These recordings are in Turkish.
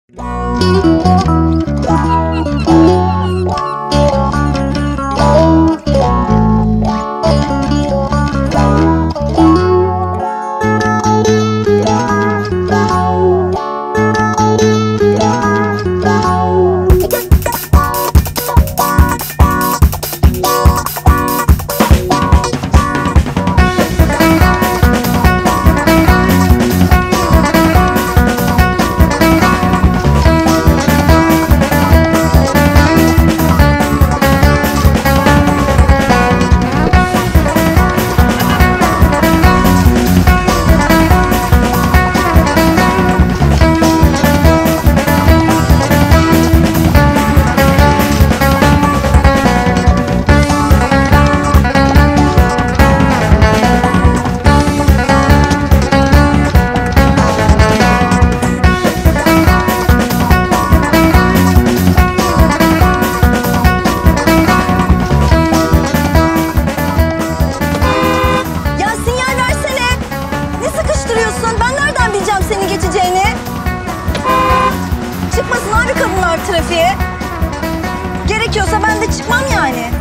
Trafiğe. Gerekiyorsa ben de çıkmam yani.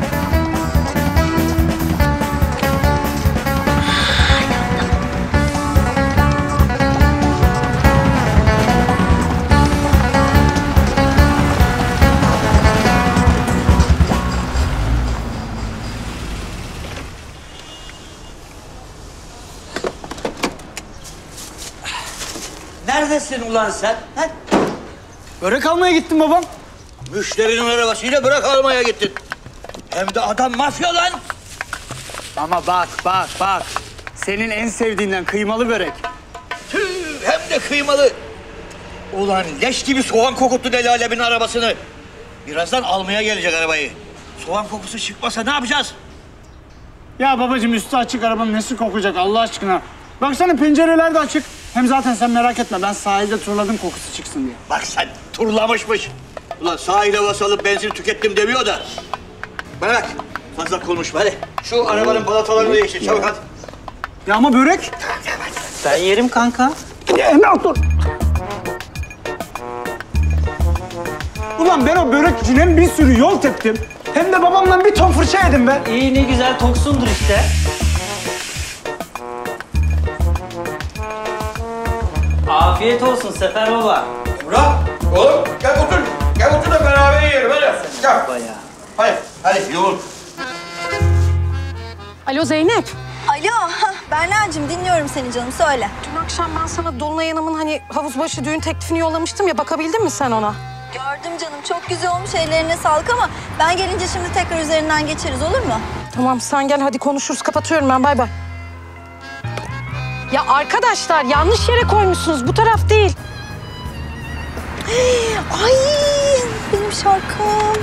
Neredesin ulan sen? He? Börek almaya gittim babam. Müşterinin arabasıyla börek almaya gittin. Hem de adam mafya lan. Ama bak. Senin en sevdiğinden kıymalı börek. Tüh, hem de kıymalı. Ulan leş gibi soğan kokuttu Deli Alem'in arabasını. Birazdan almaya gelecek arabayı. Soğan kokusu çıkmasa ne yapacağız? Ya babacığım üstü açık arabanın nesi kokacak Allah aşkına. Baksana pencereler de açık. Hem zaten sen merak etme ben sahilde turladım kokusu çıksın diye. Bak sen turlamışmış. Ulan sahile basalıp benzin tükettim demiyor da. Bana bak fazla konuşma hadi. Şu arabanın balatalarını değiştir çabuk hadi. Ya ama börek. Ben yerim kanka. Ne otur. Ulan ben o börek için hem bir sürü yol teptim. Hem de babamdan bir ton fırça yedim be. İyi ne güzel toksundur işte. Afiyet olsun Sefer baba. Murat oğlum gel otur. Gel otur da beraber yiyelim hadi. Gel. Hadi yoğun. Alo Zeynep. Alo, Berna'cığım dinliyorum seni canım söyle. Dün akşam ben sana Dolunay Hanım'ın hani havuzbaşı düğün teklifini yollamıştım ya, bakabildin mi sen ona? Gördüm canım, çok güzel olmuş, ellerine sağlık ama ben gelince şimdi tekrar üzerinden geçeriz, olur mu? Tamam sen gel hadi konuşuruz, kapatıyorum ben, bay bay. Ya arkadaşlar yanlış yere koymuşsunuz, bu taraf değil. Ay benim şarkım.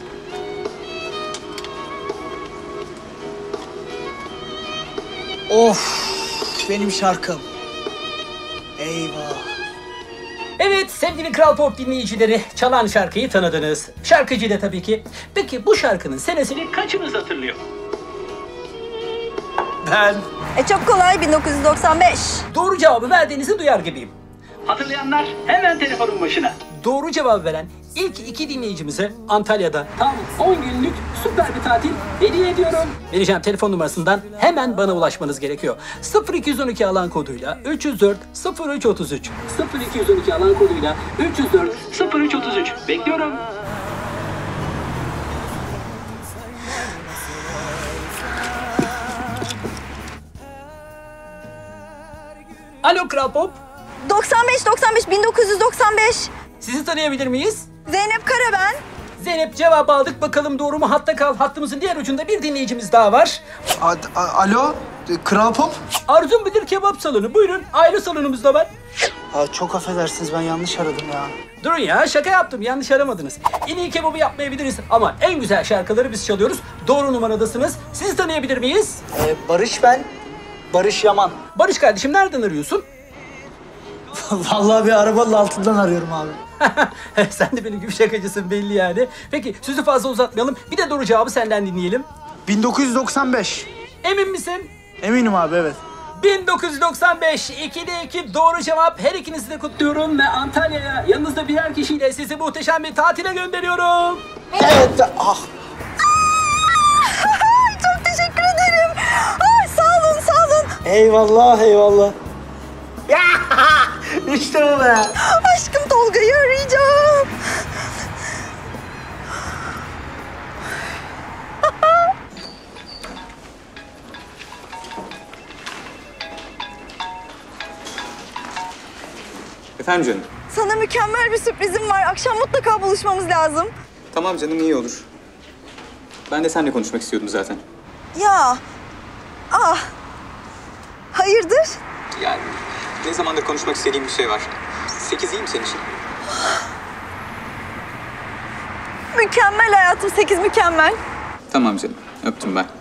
Of benim şarkım. Eyvah. Evet sevgili Kral Pop dinleyicileri, çalan şarkıyı tanıdınız. Şarkıcı da tabii ki. Peki bu şarkının senesini kaçınız hatırlıyor? Ben. Çok kolay, 1995. Doğru cevabı verdiğinizi duyar gibiyim. Hatırlayanlar hemen telefonun başına. Doğru cevabı veren ilk iki dinleyicimize Antalya'da tam 10 günlük süper bir tatil hediye ediyorum. Vereceğim telefon numarasından hemen bana ulaşmanız gerekiyor. 0212 alan koduyla 304 0333 0212 alan koduyla 304 0333 bekliyorum. Alo Kral Pop. 1995. Sizi tanıyabilir miyiz? Zeynep Kara ben. Zeynep cevabı aldık. Bakalım doğru mu? Hatta kal. Hattımızın diğer ucunda bir dinleyicimiz daha var. Alo, Kral Pop. Arzum Bilir Kebap Salonu. Buyurun. Aile salonumuz da var. Çok affedersiniz ben yanlış aradım ya. Durun ya. Şaka yaptım. Yanlış aramadınız. En iyi kebabı yapmayabiliriz ama en güzel şarkıları biz çalıyoruz. Doğru numaradasınız. Sizi tanıyabilir miyiz? Barış ben. Barış Yaman. Barış kardeşim nereden arıyorsun? Vallahi bir arabanın altından arıyorum abi. Sen de benim gibi şakacısın belli yani. Peki sözü fazla uzatmayalım. Bir de doğru cevabı senden dinleyelim. 1995. Emin misin? Eminim abi evet. 1995 2'de 2 doğru cevap. Her ikinizi de kutluyorum ve Antalya'ya yanınızda birer kişiyle sizi muhteşem bir tatile gönderiyorum. Evet. Ah. Çok teşekkür ederim. Ay, sağ olun, sağ olun. Eyvallah eyvallah. İşte bu be. Aşkım Tolga'yı arayacağım. Efendim canım. Sana mükemmel bir sürprizim var. Akşam mutlaka buluşmamız lazım. Tamam canım, iyi olur. Ben de seninle konuşmak istiyordum zaten. Ya. Ah. Hayırdır? Yani ne zamandır konuşmak istediğim bir şey var. 8 iyi mi senin için? Mükemmel hayatım. 8 mükemmel. Tamam canım, öptüm ben.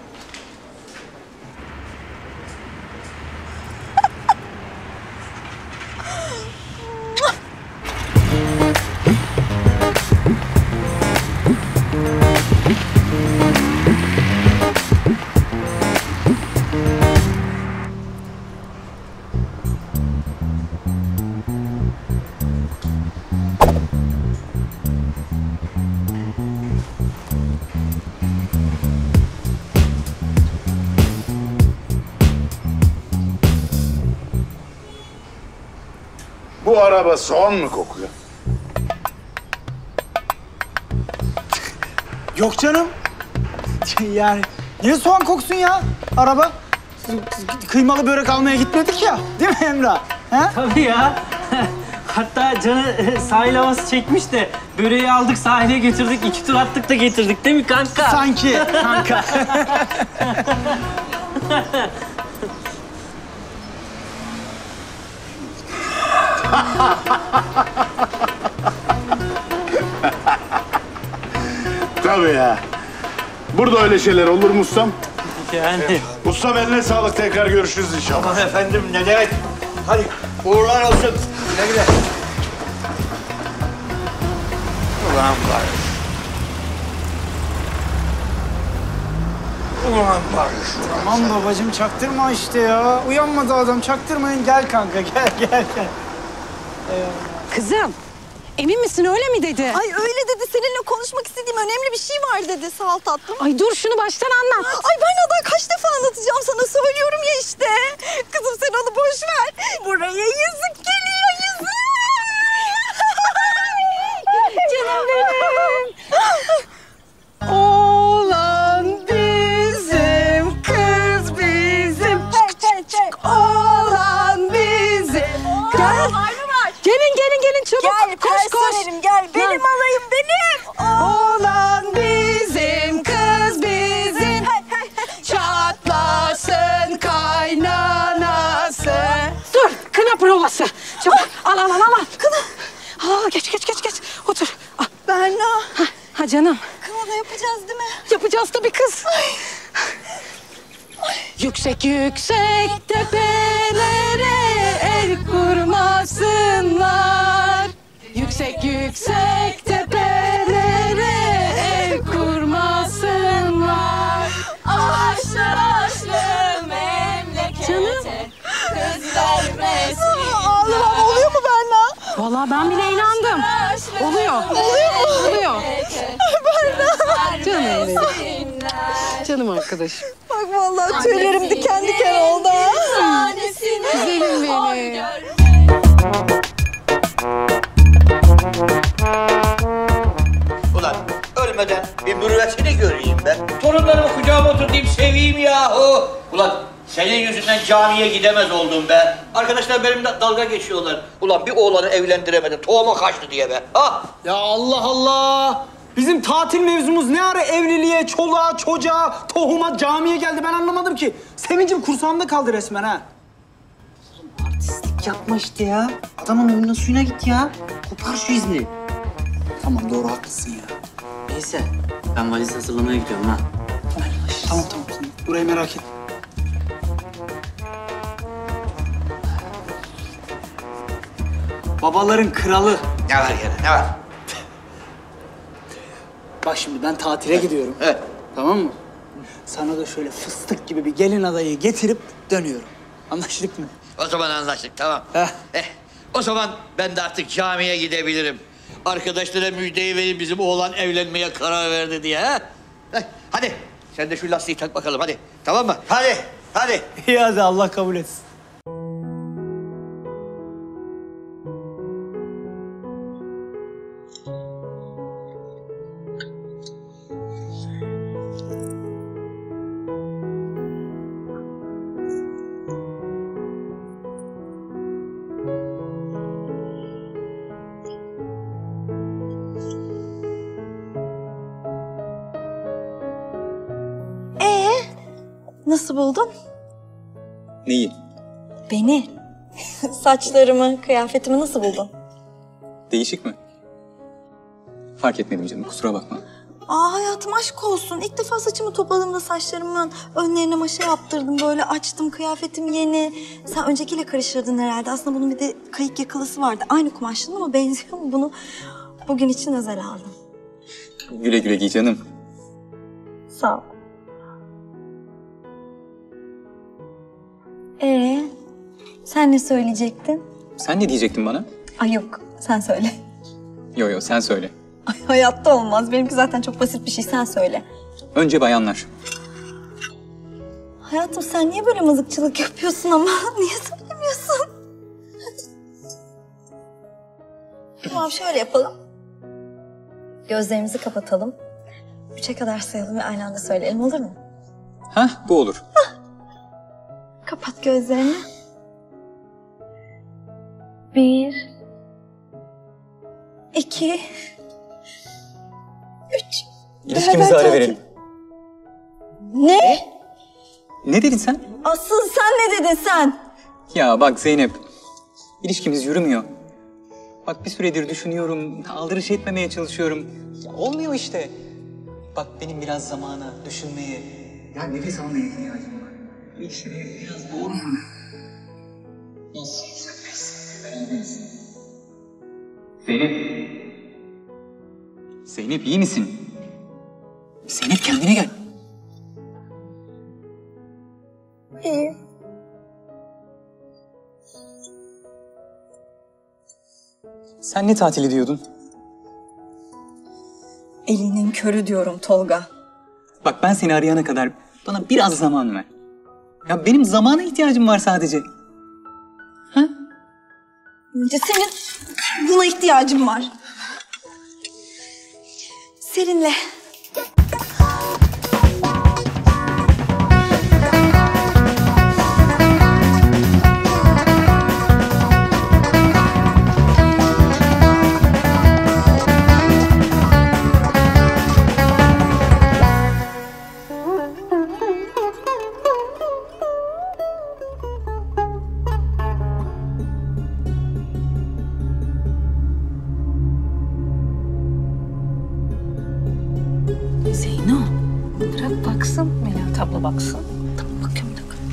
Bu araba soğan mı kokuyor? Yok canım. Yani niye soğan koksun ya araba? Kıymalı börek almaya gitmedik ya. Değil mi Emrah? He? Tabii ya. Hatta canı sahil havası çekmiş de böreği aldık sahile götürdük. 2 tur attık da getirdik değil mi kanka? Sanki kanka. Tabii ya. Burada öyle şeyler olur mu ustam? Yani. Ustam eline sağlık, tekrar görüşürüz inşallah. Aman efendim ne demek? Hadi uğurlar olsun. Güle güle. Ulan Barış. Ulan Barış. Aman babacığım çaktırma işte ya. Uyanmadı adam, çaktırmayın. Gel kanka, gel. Kızım, emin misin öyle mi dedi? Ay öyle dedi. Seninle konuşmak istediğim önemli bir şey var dedi. Sağ ol tatlım. Ay dur şunu baştan anlat. Ay ben daha kaç defa anlatacağım sana. Söylüyorum ya işte. Kızım sen onu boş ver. Buraya yazık geliyor yazık. Canım benim. Oğlan bizim, kız bizim. Oğlan bizim. Gel. Gelin çabuk. Gel koş. personelim gel. Benim alayım benim. Oğlan bizim, kız bizim. Çatlasın kaynanası. Dur, kına provası. Çabuk, al. Kına. Geç. Otur. Al. Berna. Ha canım. Kına da yapacağız değil mi? Yapacağız tabii kız. Yüksek tepelere el kurmasınlar. Yüksek tepelere el kurmasınlar. Aşlı memlekete kız vermesin. Ağlamam oluyor mu Berna? Vallahi ben bile inandım. Oluyor. Oluyor. Canım benim. Canım arkadaşım. Bak vallahi tüylerim diken diken oldu. Güzelim benim. Ulan ölmeden bir mürüvvetini göreyim ben. Torunlarımı kucağıma oturtayım, seveyim yahu. Ulan senin yüzünden camiye gidemez oldum be. Arkadaşlar benimle dalga geçiyorlar. Ulan bir oğlanı evlendiremedim, tohuma kaçtı diye be. Ha? Ya Allah Allah. Bizim tatil mevzumuz ne ara evliliğe, çoluğa, çocuğa, tohuma, camiye geldi ben anlamadım ki. Sevincim kursağımda kaldı resmen ha. Yapma işte ya. Adamın oyununa suyuna git ya. Kopar şu izni. Tamam doğru haklısın ya. Neyse ben valiz hazırlamaya gidiyorum ha. Tamam. Burayı merak etme. Babaların kralı. Ne var gene, ne var? Bak şimdi ben tatile gidiyorum. Evet. Tamam mı? Sana da şöyle fıstık gibi bir gelin adayı getirip dönüyorum. Anlaştık mı? O zaman anlaştık, tamam. Heh. O zaman ben de artık camiye gidebilirim. Arkadaşlara müjdeyi vereyim, bizim oğlan evlenmeye karar verdi diye. Ha? Hadi sen de şu lastiği tak bakalım hadi. Tamam mı? Hadi. İyi hadi Allah kabul etsin. Nasıl buldun? Neyi? Beni. Saçlarımı, kıyafetimi nasıl buldun? Değişik mi? Fark etmedim canım, kusura bakma. Hayatım aşk olsun. İlk defa saçımı topladım saçlarımın önlerine maşa yaptırdım. Böyle açtım, kıyafetim yeni. Sen öncekiyle karıştırdın herhalde. Aslında bunun bir de kayık yakalısı vardı. Aynı kumaşlı ama benziyor mu? Bunu bugün için özel aldım. Güle güle giy canım. Sağ ol. Sen ne söyleyecektin? Sen ne diyecektin bana? Ay yok, sen söyle. Yo sen söyle. Ay hayatta olmaz. Benimki zaten çok basit bir şey. Sen söyle. Önce bayanlar. Hayatım sen niye böyle mızıkçılık yapıyorsun ama? Niye söylemiyorsun? Tamam şöyle yapalım. Gözlerimizi kapatalım. 3'e kadar sayalım ve aynı anda söyleyelim, olur mu? Hah, bu olur. Kapat gözlerini. 1 2 3 İlişkimize ara verelim. Ne? Ne dedin sen? Asıl sen ne dedin sen? Ya bak Zeynep, ilişkimiz yürümüyor. Bak bir süredir düşünüyorum, aldırış etmemeye çalışıyorum. Ya olmuyor işte. Bak benim biraz zamana, düşünmeye, ya nefes almaya ihtiyacım var. İlişkiye biraz doğru mu? Nasıl beraberiz? Zeynep. Zeynep iyi misin? Zeynep kendine gel. İyi. Sen ne tatili diyordun? Elinin körü diyorum Tolga. Bak ben seni arayana kadar bana biraz zaman ver. Ya benim zamana ihtiyacım var sadece. Ha? Önce senin buna ihtiyacın var. Serinle. Zeyno, bırak baksın. Melahat abla baksın. Tamam bakıyorum bir dakika.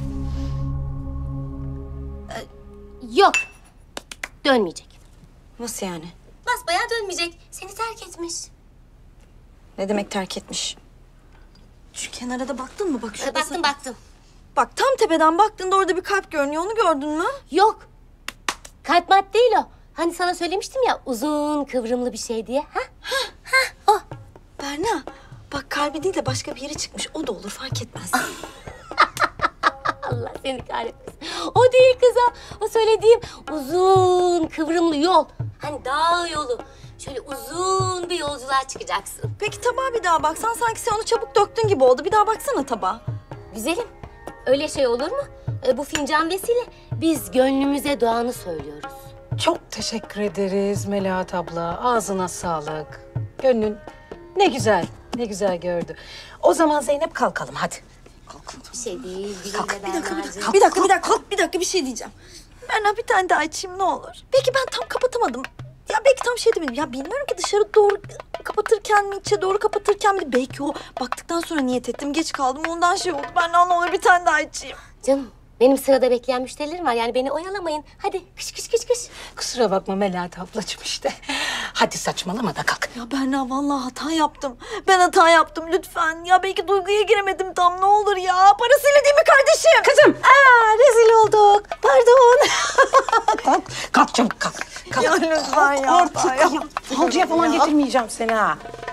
Yok. Dönmeyecek. Nasıl yani? Basbayağı dönmeyecek. Seni terk etmiş. Ne demek terk etmiş? Şu kenara da baktın mı? Bak şurada. Baktım. Bak tam tepeden baktığında orada bir kalp görünüyor. Onu gördün mü? Yok. Kalp mat değil o. Hani sana söylemiştim ya uzun kıvrımlı bir şey diye. Ha? O. Berna, bak kalbi değil de başka bir yere çıkmış. O da olur, fark etmez. Allah seni kahretmesin. O değil kız o. O söylediğim uzun kıvrımlı yol. Hani dağ yolu. Şöyle uzun bir yolculuğa çıkacaksın. Peki tabağa bir daha baksan sanki sen onu çabuk döktün gibi oldu. Bir daha baksana tabağa. Güzelim. Öyle şey olur mu? Bu fincan vesile. Biz gönlümüze doğanı söylüyoruz. Çok teşekkür ederiz Melahat abla. Ağzına sağlık. Gönlün ne güzel gördü. O zaman Zeynep kalkalım hadi. Bir şey değil. Bir dakika bir şey diyeceğim. Berna bir tane daha açayım ne olur. Belki ben tam kapatamadım. Ya belki tam şey demedim. Ya bilmiyorum ki dışarı doğru kapatırken mi, içe doğru kapatırken mi? Belki o baktıktan sonra niyet ettim. Geç kaldım ondan şey oldu. Berna ne olur bir tane daha açayım. Canım Benim sırada bekleyen müşterilerim var. Yani beni oyalamayın. Hadi kış kış kış kış. Kusura bakma Melahat ablacığım işte. Hadi saçmalama da kalk. Ya Berna vallahi hata yaptım. Ben hata yaptım lütfen. Ya belki duyguya giremedim tam, ne olur ya. Parasıyla değil mi kardeşim? Kızım. Rezil olduk. Pardon. Kalk çabuk kalk. Kalk. Ya lütfen ya. Artık falcıya falan getirmeyeceğim seni ha.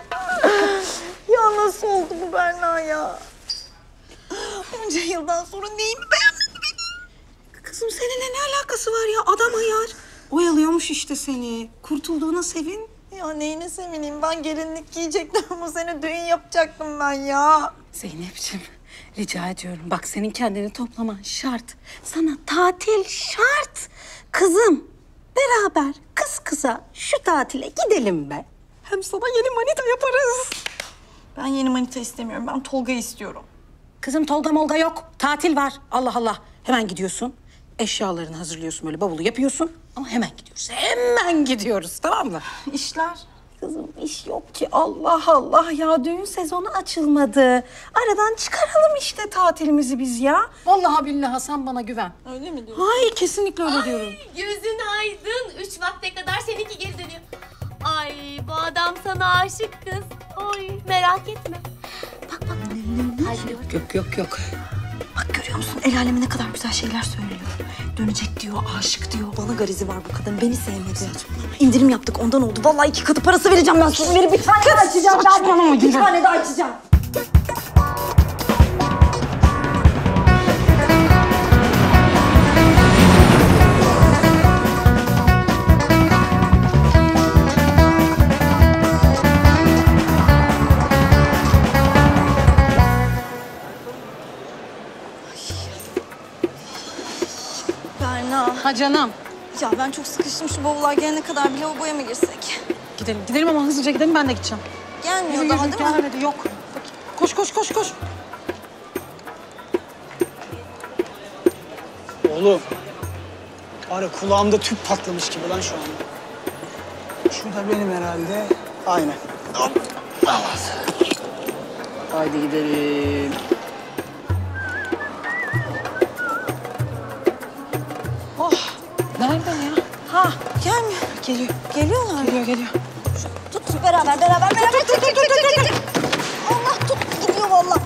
Ya nasıl oldu bu Berna ya? Onca yıldan sonra neyimi beğenmedi beni? Kızım seninle ne alakası var ya? Adam ayar. Oyalıyormuş işte seni. Kurtulduğuna sevin. Ya neyine sevineyim, ben gelinlik giyecektim bu sene, düğün yapacaktım ben ya. Zeynep'ciğim rica ediyorum. Bak senin kendini toplaman şart. Sana tatil şart. Kızım beraber kız kıza şu tatile gidelim be. Hem sana yeni manita yaparız. Ben yeni manita istemiyorum, ben Tolga'yı istiyorum. Kızım Tolga molga yok. Tatil var. Allah Allah. Hemen gidiyorsun. Eşyalarını hazırlıyorsun, böyle bavulu yapıyorsun. Ama hemen gidiyoruz. Hemen gidiyoruz, tamam mı? İşler. Kızım iş yok ki. Allah Allah ya, düğün sezonu açılmadı. Aradan çıkaralım işte tatilimizi biz ya. Vallahi billahi sen bana güven. Öyle mi diyorsun? Hayır kesinlikle öyle diyorum. Gözün aydın. 3 vakte kadar seninki geri dönüyor. Ay bu adam sana aşık kız. Oy merak etme. Bak bak. Kalbi yok. Yok. Bak görüyor musun? El aleme ne kadar güzel şeyler söylüyor. Dönecek diyor, aşık diyor. Bana garizi var bu kadın, beni sevmedi. İndirim yaptık, ondan oldu. Vallahi 2 katı parası vereceğim ben sana. Bir tane daha açacağım ben. Bir tane daha açacağım. Berna. Ha canım. Ya ben çok sıkıştım, şu bavullar gelene kadar bir lavaboya mı girsek? Gidelim ama hızlıca gidelim, ben de gideceğim. Gelmiyor daha değil mi? Gelmedi, yok. Koş. Oğlum. Var ya kulağımda tüp patlamış gibi lan şu anda. Şu da benim herhalde. Aynen. Hop. Haydi gidelim. Nerede ya? Ha gelmiyor. Geliyor. Geliyorlar mı? Geliyor. Tut beraber. Çek. Allah tut, gidiyor vallahi.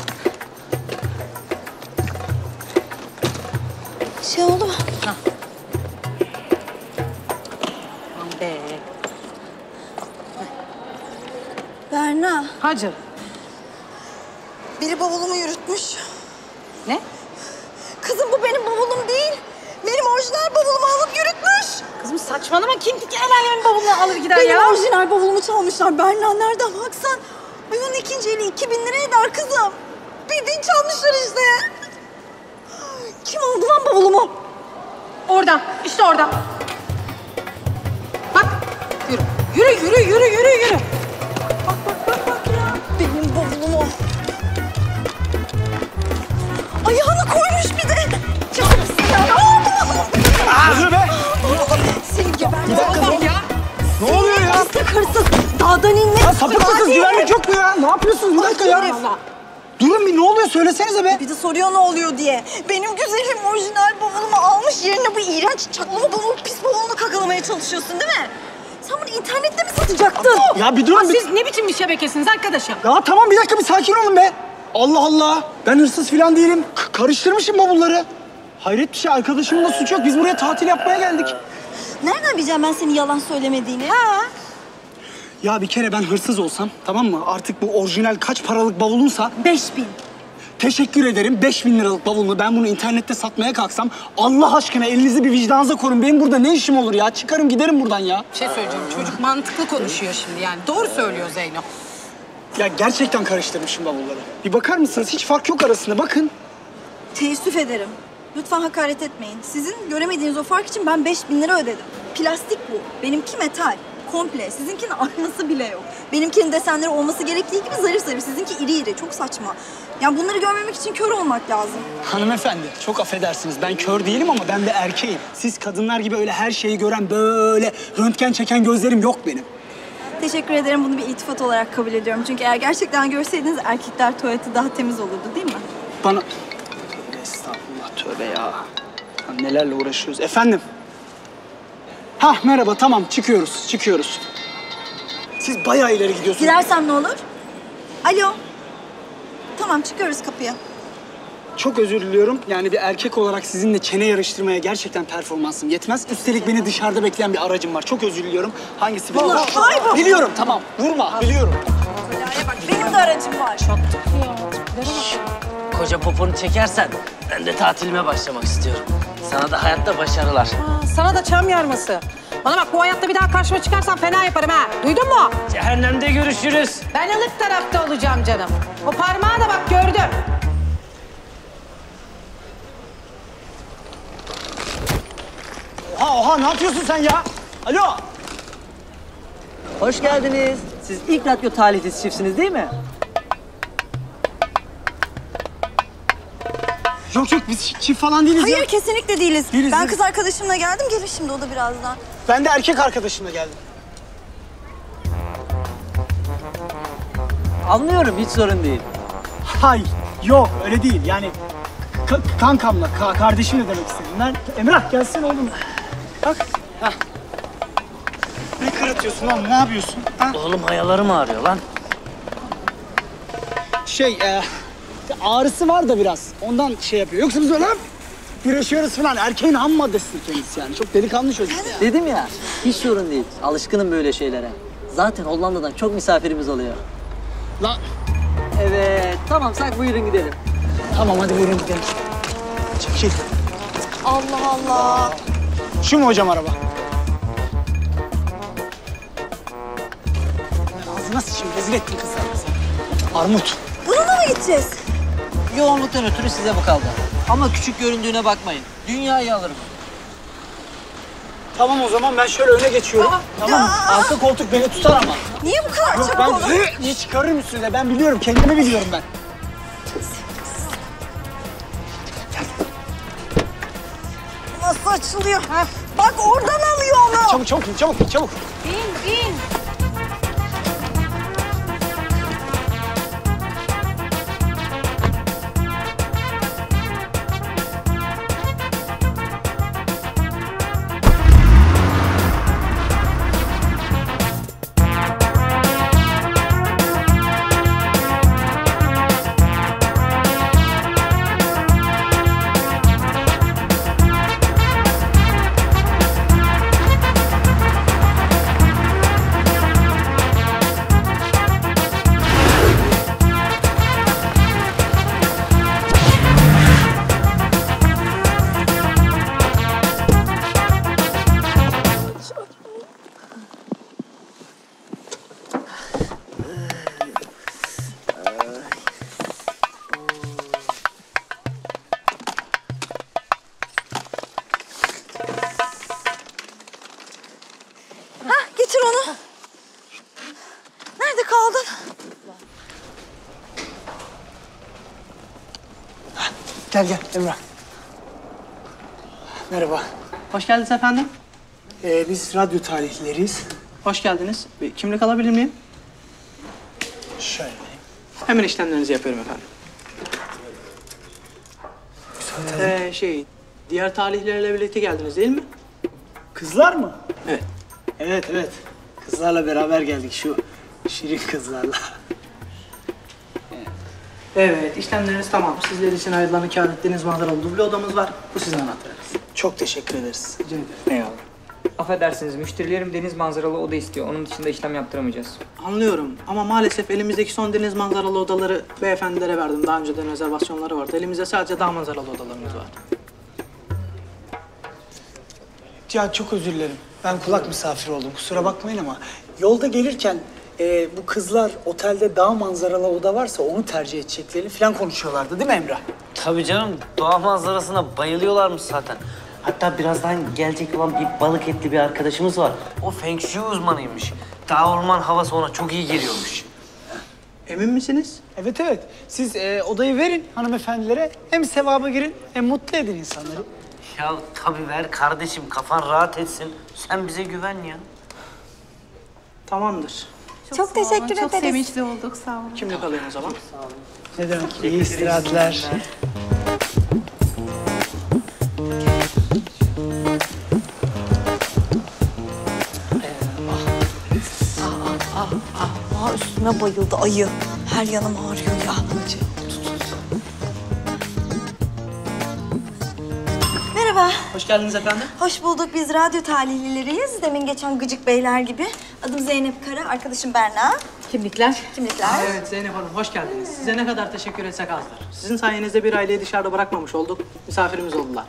Şey oldu mu? Ha. Aman be. Berna, Hacı. biri bavulumu yürütmüş. Ne? Kızım bu benim bavulum değil. Benim orijinal bavulumu alıp yürütmüş. Kızım saçmalama, kim el alemin bavulunu alır gider Benim ya? orijinal bavulumu çalmışlar. Berna nereden baksan. Ay onun ikinci eli 2000 lira eder kızım. Bildiğin çalmışlar işte. Kim aldı lan bavulumu? Oradan, işte oradan. Bak, yürü. Bak ya. Benim bavulumu. Ayağını koymuş bir de. Çalmışsın ya. Ne oluyor be? Seni geberdim. Bir dakika ya. Ne oluyor ya? Pislik hırsız. Dağdan inmek. Ya sapık mısınız? Güvenlik yok mu ya? Ne yapıyorsunuz? Bir dakika ya. Durun bir, ne oluyor? Söylesenize be. Bir de soruyor ne oluyor diye. Benim güzelim orijinal bavulumu almış, yerine bu iğrenç çaklama bavul, pis bavulunu kakalamaya çalışıyorsun değil mi? Sen bunu internette mi satacaktın? Ya bir durun. Siz ne biçim bir şebekesiniz arkadaşım? Ya tamam bir dakika, bir sakin olun be. Allah Allah. Ben hırsız falan değilim. Karıştırmışım bavulları. Hayret bir şey, arkadaşımın da suçu yok. Biz buraya tatil yapmaya geldik. Nereden bileceğim ben senin yalan söylemediğini? Ha? Ya bir kere ben hırsız olsam, tamam mı? Artık bu orijinal kaç paralık bavulunsa... 5000. Teşekkür ederim. 5000 liralık bavulunu ben bunu internette satmaya kalksam... Allah aşkına elinizi bir vicdanınıza korun. Benim burada ne işim olur ya? Çıkarım giderim buradan ya. Bir şey söyleyeceğim, çocuk mantıklı konuşuyor şimdi yani. Doğru söylüyor Zeyno. Ya gerçekten karıştırmışım bavulları. Bir bakar mısınız? Hiç fark yok arasında. Bakın. Teessüf ederim. Lütfen hakaret etmeyin. Sizin göremediğiniz o fark için ben 5000 lira ödedim. Plastik bu. Benimki metal. Komple. Sizinkinin aynası bile yok. Benimkinin desenleri olması gerektiği gibi zarif zarif. Sizinki iri iri. Çok saçma. Yani bunları görmemek için kör olmak lazım. Hanımefendi, çok affedersiniz. Ben kör değilim ama ben de erkeğim. Siz kadınlar gibi öyle her şeyi gören, böyle röntgen çeken gözlerim yok benim. Teşekkür ederim. Bunu bir iltifat olarak kabul ediyorum. Çünkü eğer gerçekten görseydiniz erkekler tuvaleti daha temiz olurdu değil mi? Bana... Estağfurullah. tövbe ya. Ya nelerle uğraşıyoruz. Efendim? Hah merhaba tamam çıkıyoruz. Siz bayağı ileri gidiyorsunuz. Gidersem ne olur? Alo. Tamam çıkıyoruz kapıya. Çok özür diliyorum. Yani bir erkek olarak sizinle çene yarıştırmaya gerçekten performansım yetmez. Üstelik beni dışarıda bekleyen bir aracım var. Çok özür diliyorum. Hangisi benim? Biliyorum tamam. Vurma biliyorum. Benim de aracım var. Koca poponu çekersen ben de tatilime başlamak istiyorum. Sana da hayatta başarılar. Sana da çam yarması. Bana bak bu hayatta bir daha karşıma çıkarsan fena yaparım ha. Duydun mu? Cehennemde görüşürüz. Ben ılık tarafta olacağım canım. O parmağı da bak gördüm. Oha ne yapıyorsun sen ya? Alo. Hoş geldiniz. Siz ilk radyo talihlisi çiftsiniz değil mi? Yok biz çift falan değiliz Hayır ya. kesinlikle değiliz. Değiliz, Ben değiliz. kız arkadaşımla geldim. Gelir şimdi o da birazdan. Ben de erkek arkadaşımla geldim. Anlıyorum hiç sorun değil. Hayır yok öyle değil yani kankamla kardeşimle demek istedim ben. Emrah gelsene oğlum. Bak. Heh. Ne kırıtıyorsun oğlum ne yapıyorsun? Ha? Oğlum hayalarım ağrıyor lan. Ağrısı var da biraz ondan şey yapıyor. Yoksa biz öyle güreşiyoruz falan. Erkeğin ham maddesidir kendisi yani. Çok delikanlı çocuk. Dedim ya hiç sorun değil. Alışkınım böyle şeylere. Zaten Hollanda'dan çok misafirimiz oluyor. Lan. Evet tamam sen buyurun gidelim. Tamam hadi buyurun gidelim. Çekil. Allah Allah. Şu mu hocam araba? Ağzına sıçayım rezil ettin kızlarımızı. Armut. Bununla mı gideceğiz? Yoğunluktan ötürü size bu kaldı. Ama küçük göründüğüne bakmayın. Dünyayı alırım. Tamam o zaman ben şöyle öne geçiyorum. Tamam mı? Arka koltuk beni tutar ama. Niye bu kadar Yok çabuk ben oldu? çıkarırım üstüne. Ben biliyorum kendimi biliyorum ben. Nasıl açılıyor? Bak oradan alıyor onu. Çabuk. Bin. Getir onu. Nerede kaldın? Gel Emrah. Merhaba. Hoş geldiniz efendim. Biz radyo talihlileriyiz. Hoş geldiniz. Bir kimlik alabilir miyim? Şöyle. Hemen işlemlerinizi yapıyorum efendim. Diğer talihlerle birlikte geldiniz değil mi? Kızlar mı? Evet. Evet. Kızlarla beraber geldik şu şirin kızlarla. Evet, işlemleriniz tamam. Sizler için ayrılan ikamet deniz manzaralı duble odamız var. Bu sizin anahtarınız. Çok teşekkür ederiz. Rica ederim. Eyvallah. Affedersiniz, müşterilerim deniz manzaralı oda istiyor. Onun dışında işlem yaptıramayacağız. Anlıyorum ama maalesef elimizdeki son deniz manzaralı odaları beyefendilere verdim. Daha önceden rezervasyonları vardı. Elimizde sadece dağ manzaralı odalarımız var. Ya çok özür dilerim. Ben kulak misafiri oldum. Kusura bakmayın ama yolda gelirken bu kızlar otelde dağ manzaralı oda varsa onu tercih edeceklerini falan konuşuyorlardı değil mi Emrah? Tabii canım, doğa manzarasına bayılıyorlarmış zaten. Hatta birazdan gelecek olan bir balık etli bir arkadaşımız var. O Feng Shui uzmanıymış. Dağ orman havası ona çok iyi geliyormuş. Emin misiniz? Evet. Siz odayı verin hanımefendilere. Hem sevaba girin hem mutlu edin insanları. Ya tabii ver kardeşim, kafan rahat etsin. Sen bize güven ya. Tamamdır. Çok teşekkür ederiz. Çok sevinçli olduk sağ olun. Kimlik alayım o zaman. Ne demek? İyi istirahatler. Aa, üstüme bayıldı ayı. Her yanım ağrıyor ya. Merhaba. Hoş geldiniz efendim. Hoş bulduk. Biz radyo talihlileriyiz. Demin geçen gıcık beyler gibi. Adım Zeynep Kara, arkadaşım Berna. Kimlikler? Kimlikler. Evet Zeynep Hanım hoş geldiniz. Size ne kadar teşekkür etsek azdır. Sizin sayenizde bir aileyi dışarıda bırakmamış olduk. Misafirimiz oldular.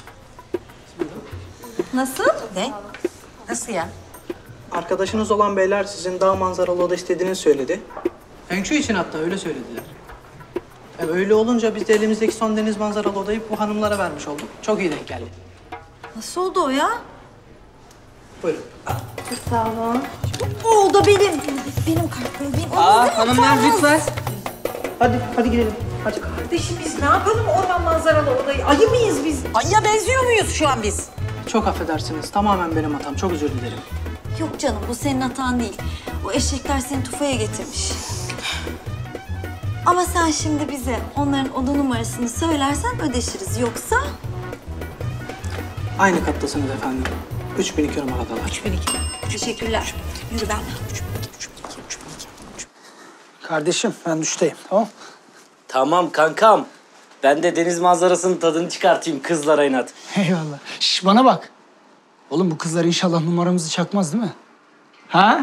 Nasıl? Ne? Nasıl ya? Arkadaşınız olan beyler sizin daha manzaralı oda istediğinizi söyledi. Feng Shui için hatta öyle söylediler. Öyle olunca biz de elimizdeki son deniz manzaralı odayı bu hanımlara vermiş olduk. Çok iyi denk geldi. Nasıl oldu o ya? Buyurun. Çok sağ olun. O oda benim. Benim kartım. Benim. Hanımlar lütfen. Hadi gidelim. Hadi. Kardeşim biz ne yapalım orman manzaralı odayı? Ayı mıyız biz? Ayıya benziyor muyuz şu an biz? Çok affedersiniz. Tamamen benim hatam. Çok özür dilerim. Yok canım, bu senin hatan değil. O eşekler seni tufaya getirmiş. Ama sen şimdi bize onların oda numarasını söylersen ödeşiriz. Yoksa... Aynı kattasınız efendim. 3002 numaradalar. 3002. Teşekkürler. Yürü ben. Kardeşim ben duştayım, tamam? Tamam kankam. Ben de deniz manzarasının tadını çıkartayım kızlara inat. Eyvallah. Şş, bana bak. Oğlum bu kızlar inşallah numaramızı çakmaz değil mi? Ha?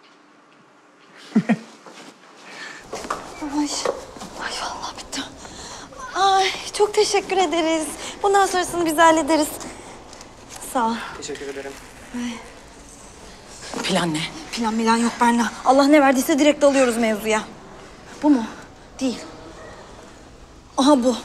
Ay vallahi bitti. Ay çok teşekkür ederiz. Bundan sonrasını biz hallederiz. Sağ ol. Teşekkür ederim. Plan ne? Plan yok Berna. Allah ne verdiyse direkt alıyoruz mevzuya. Bu mu? Değil. Aha bu.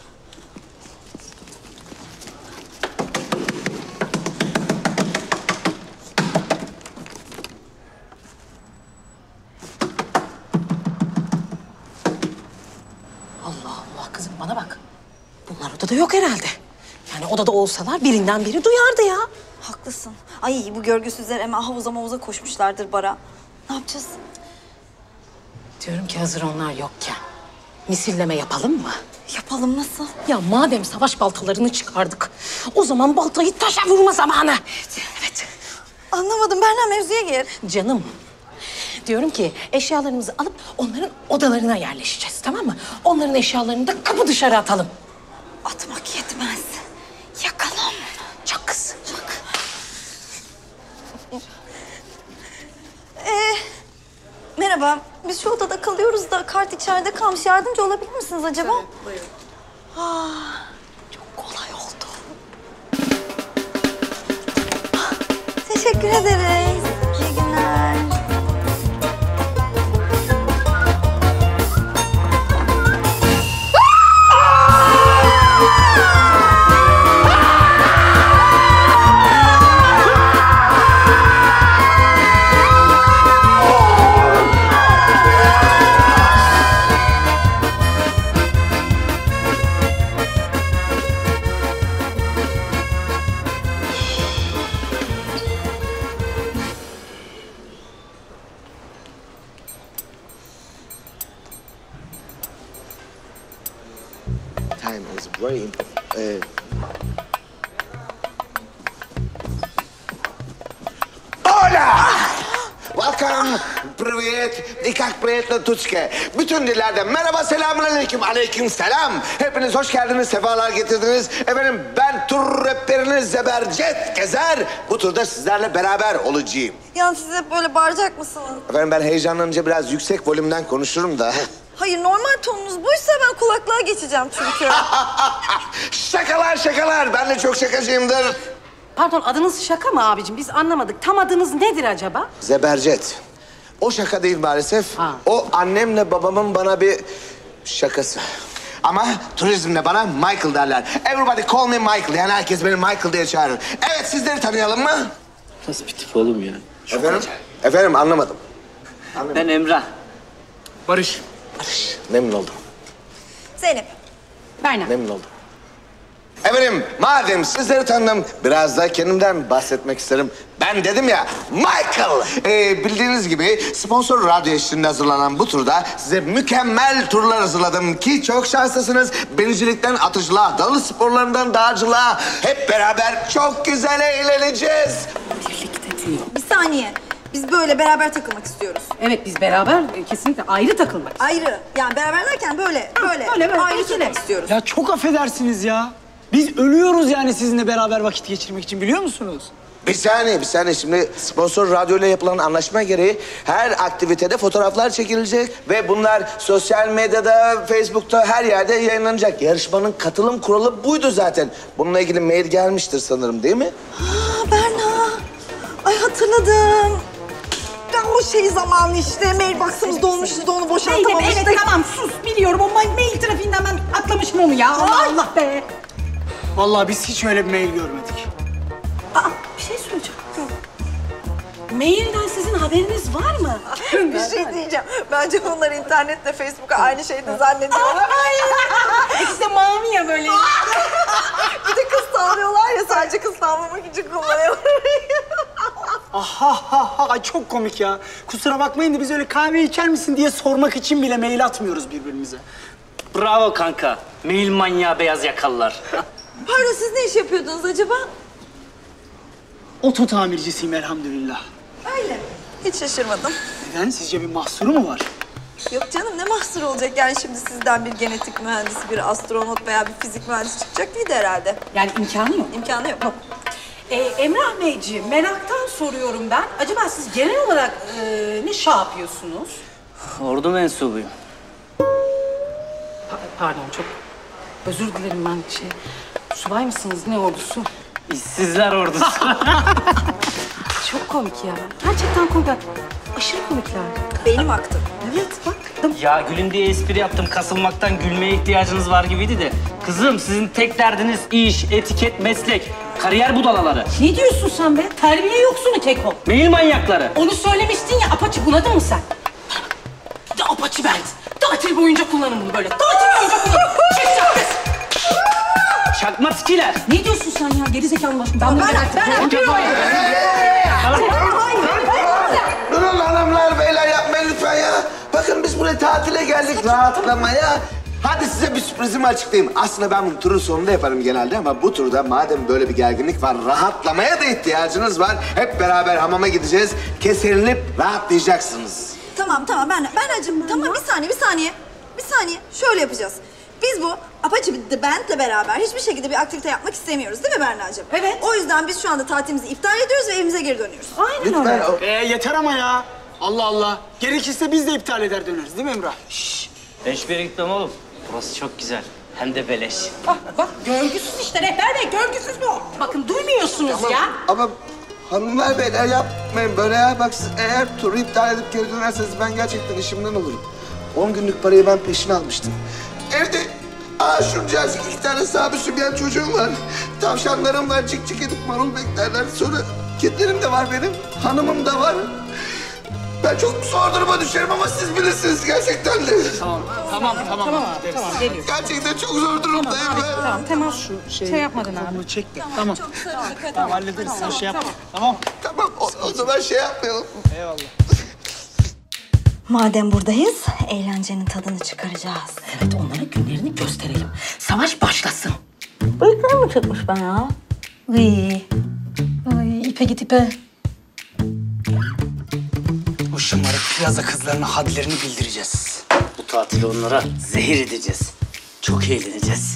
Allah Allah kızım bana bak. Bunlar odada yok herhalde. Yani odada olsalar birinden biri duyardı ya. Haklısın. Ay bu görgüsüzler hemen havuza koşmuşlardır bara. Ne yapacağız? Diyorum ki hazır onlar yokken misilleme yapalım mı? Yapalım nasıl? Ya madem savaş baltalarını çıkardık, o zaman baltayı taşa vurma zamanı. Evet. Anlamadım Berna, mevzuya gir. Canım, diyorum ki eşyalarımızı alıp onların odalarına yerleşeceğiz, tamam mı? Onların eşyalarını da kapı dışarı atalım. Atmak yetmez. Yakalım. Çak kız. Çak. Merhaba. Biz şu odada kalıyoruz da kart içeride kalmış. Yardımcı olabilir misiniz acaba? Tabii, buyurun. Çok kolay oldu. Teşekkür ederiz. İyi günler. Time is very important. Hola! Welcome, привет, и как приятно Türkçe. Bütün dillerde merhaba, selamünaleyküm, aleyküm selam. Hepiniz hoş geldiniz, sefalar getirdiniz. Efendim ben tur rehberiniz Zebercet Gezer. Bu turda sizlerle beraber olacağım. Yani siz hep böyle bağıracak mısınız? Efendim ben heyecanlanınca biraz yüksek volümden konuşurum da. Hayır, normal tonunuz buysa ben kulaklığa geçeceğim çünkü. Şakalar, ben de çok şakacıyımdır. Pardon, adınız şaka mı abicim? Biz anlamadık. Tam adınız nedir acaba? Zebercet. O şaka değil maalesef. Ha. O annemle babamın bana bir şakası. Ama turizmde bana Michael derler. Everybody call me Michael. Yani herkes beni Michael diye çağırır. Evet, sizleri tanıyalım mı? Nasıl bir tip oğlum ya? Efendim anlamadım. Ben Emrah. Barış. Memnun oldum. Zeynep. Berna. Memnun oldum. Efendim madem sizleri tanıdım biraz da kendimden bahsetmek isterim. Ben dedim ya Michael. Bildiğiniz gibi sponsor radyo eşliğinde hazırlanan bu turda size mükemmel turlar hazırladım ki çok şanslısınız. Binicilikten atıcılığa, dalış sporlarından dağcılığa hep beraber çok güzel eğleneceğiz. Birlikte diyor. Bir saniye. Biz böyle beraber takılmak istiyoruz. Evet biz beraber kesinlikle ayrı takılmak istiyoruz. Ayrı. Yani beraber derken böyle ayrı takılmak istiyoruz. Ya çok affedersiniz ya. Biz ölüyoruz yani sizinle beraber vakit geçirmek için biliyor musunuz? Bir saniye. Şimdi sponsor radyoyla yapılan anlaşma gereği her aktivitede fotoğraflar çekilecek ve bunlar sosyal medyada, Facebook'ta her yerde yayınlanacak. Yarışmanın katılım kuralı buydu zaten. Bununla ilgili mail gelmiştir sanırım, değil mi? Berna. Ay hatırladım. Ben o zamanı işte mailbox'ımız dolmuştu da onu boşaltamamıştık. Evet tamam sus biliyorum o mail trafiğinden ben atlamışım onu ya. Allah be. Vallahi biz hiç öyle bir mail görmedik. Aa bir şey söyleyeceğim. Mailden sizin haberiniz var mı? Bir şey diyeceğim. Bence onlar internette, Facebook'a aynı şeyi de zannediyorlar. İşte mami ya böyle. Bir de kız tavlıyorlar ya, sadece kız tavlamak için kullanıyorlar. Ay çok komik ya. Kusura bakmayın da biz öyle kahve içer misin diye sormak için bile mail atmıyoruz birbirimize. Bravo kanka. Mail manyağı beyaz yakalılar. Pardon, siz ne iş yapıyordunuz acaba? Oto tamircisiyim elhamdülillah. Öyle. Hiç şaşırmadım. Neden? Sizce bir mahsuru mu var? Yok canım, ne mahsur olacak yani, şimdi sizden bir genetik mühendisi, bir astronot veya bir fizik mühendisi çıkacak değildi herhalde. Yani imkanı yok. İmkanı yok. Emrah Beyciğim, meraktan soruyorum ben. Acaba siz genel olarak ne şey yapıyorsunuz? Ordu mensubuyum. Pardon, çok özür dilerim ben subay mısınız, ne ordusu? İşsizler ordusu. Çok komik ya. Gerçekten komik. Aşırı komikler. Benim aktım. Evet, bak. Ya gülüm diye espri yaptım. Kasılmaktan gülmeye ihtiyacınız var gibiydi de. Kızım sizin tek derdiniz iş, etiket, meslek, kariyer budalaları. Ne diyorsun sen be? Terbiye yoksunu keko. Mail manyakları. Onu söylemiştin ya, apaçı bunadın mı sen? Bir de apaçı verdi. Tatil boyunca kullanın bunu böyle. Tatil boyunca kullanın. Çıkacak kız. Çakma tikiler. Ne diyorsun sen ya? Gerizekalı başım. Ben Durun hanımlar, beyler, yapmayın lütfen ya. Bakın biz buraya tatile geldik, rahatlamaya. Hadi size bir sürprizimi açıklayayım. Aslında ben bunu turun sonunda yaparım genelde ama bu turda madem böyle bir gerginlik var, rahatlamaya da ihtiyacınız var. Hep beraber hamama gideceğiz. Keselinip rahatlayacaksınız. Tamam, Berna'cığım, tamam, bir saniye. Şöyle yapacağız. Biz bu Apache Band'le beraber hiçbir şekilde bir aktivite yapmak istemiyoruz, değil mi Berna'cığım? Evet. O yüzden biz şu anda tatilimizi iptal ediyoruz ve evimize geri dönüyoruz. Aynen öyle. Yeter ama ya. Allah Allah. Gerekirse biz de iptal eder döneriz, değil mi Emrah? Ben hiçbir yere gitmem oğlum. Burası çok güzel. Hem de beleş. Bak görgüsüz işte rehber bey, görgüsüz bu. Bakın duymuyorsunuz ya. Ama hanımlar, beyler, yapmayın böyle ya. Bak siz eğer turu iptal edip geri dönerseniz ben gerçekten işimden olurum. 10 günlük parayı ben peşin almıştım. Evde şuncağız 2 tane sahibi sübyen çocuğum var. Tavşanlarım var, cik cik edip marul beklerler. Sonra kedilerim de var benim, hanımım da var. Ben çok zor duruma düşerim ama siz bilirsiniz gerçekten de. Tamam. Tamam geliyor. Gerçekten çok zor durumdayım ben. Tamam temas şey yapmadın abi. Bunu çek de. Tamam. Tamam, hallederiz. Sen şey yapma. Tamam. Tamam, o zaman şey yapmayalım. Eyvallah. Madem buradayız, eğlencenin tadını çıkaracağız. Evet onlara günlerini gösterelim. Savaş başlasın. Bıyıkları mı çıkmış bana? Ay ipe git ipe. O şımarık plaza kızlarına hadlerini bildireceğiz. Bu tatili onlara zehir edeceğiz. Çok eğleneceğiz.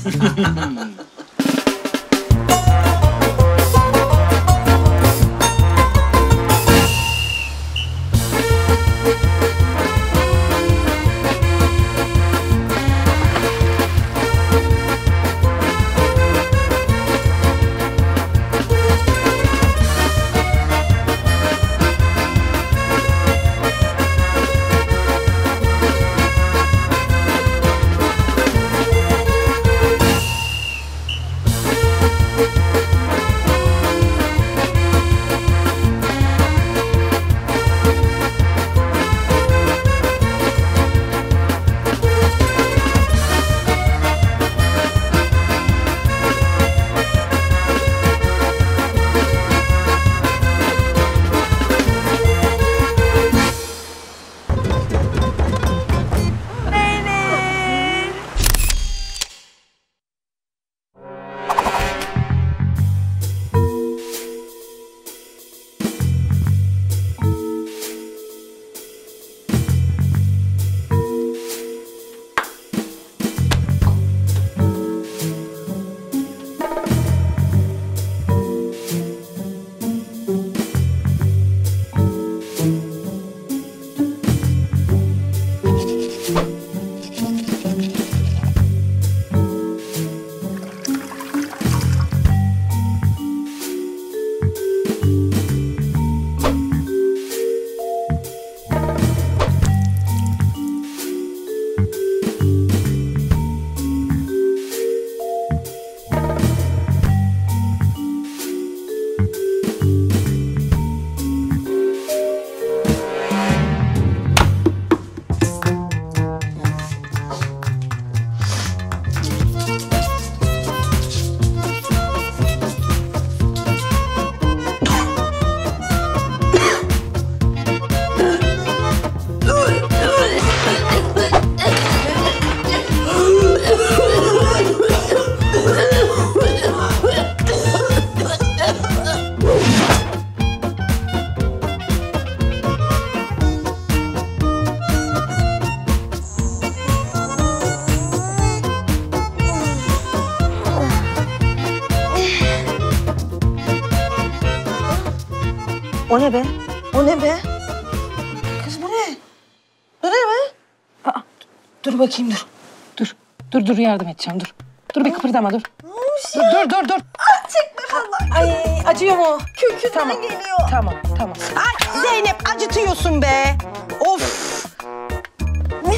O ne be? O ne be? Kız bu ne? Bu ne be? Aa, dur bakayım dur. Dur yardım edeceğim dur. Dur bir kıpırdama dur. Ne olmuş ya? Dur. Ay çekme falan. Ay acıyor mu? Kökünden geliyor. Tamam. Ay Zeynep acıtıyorsun be. Of. Ne?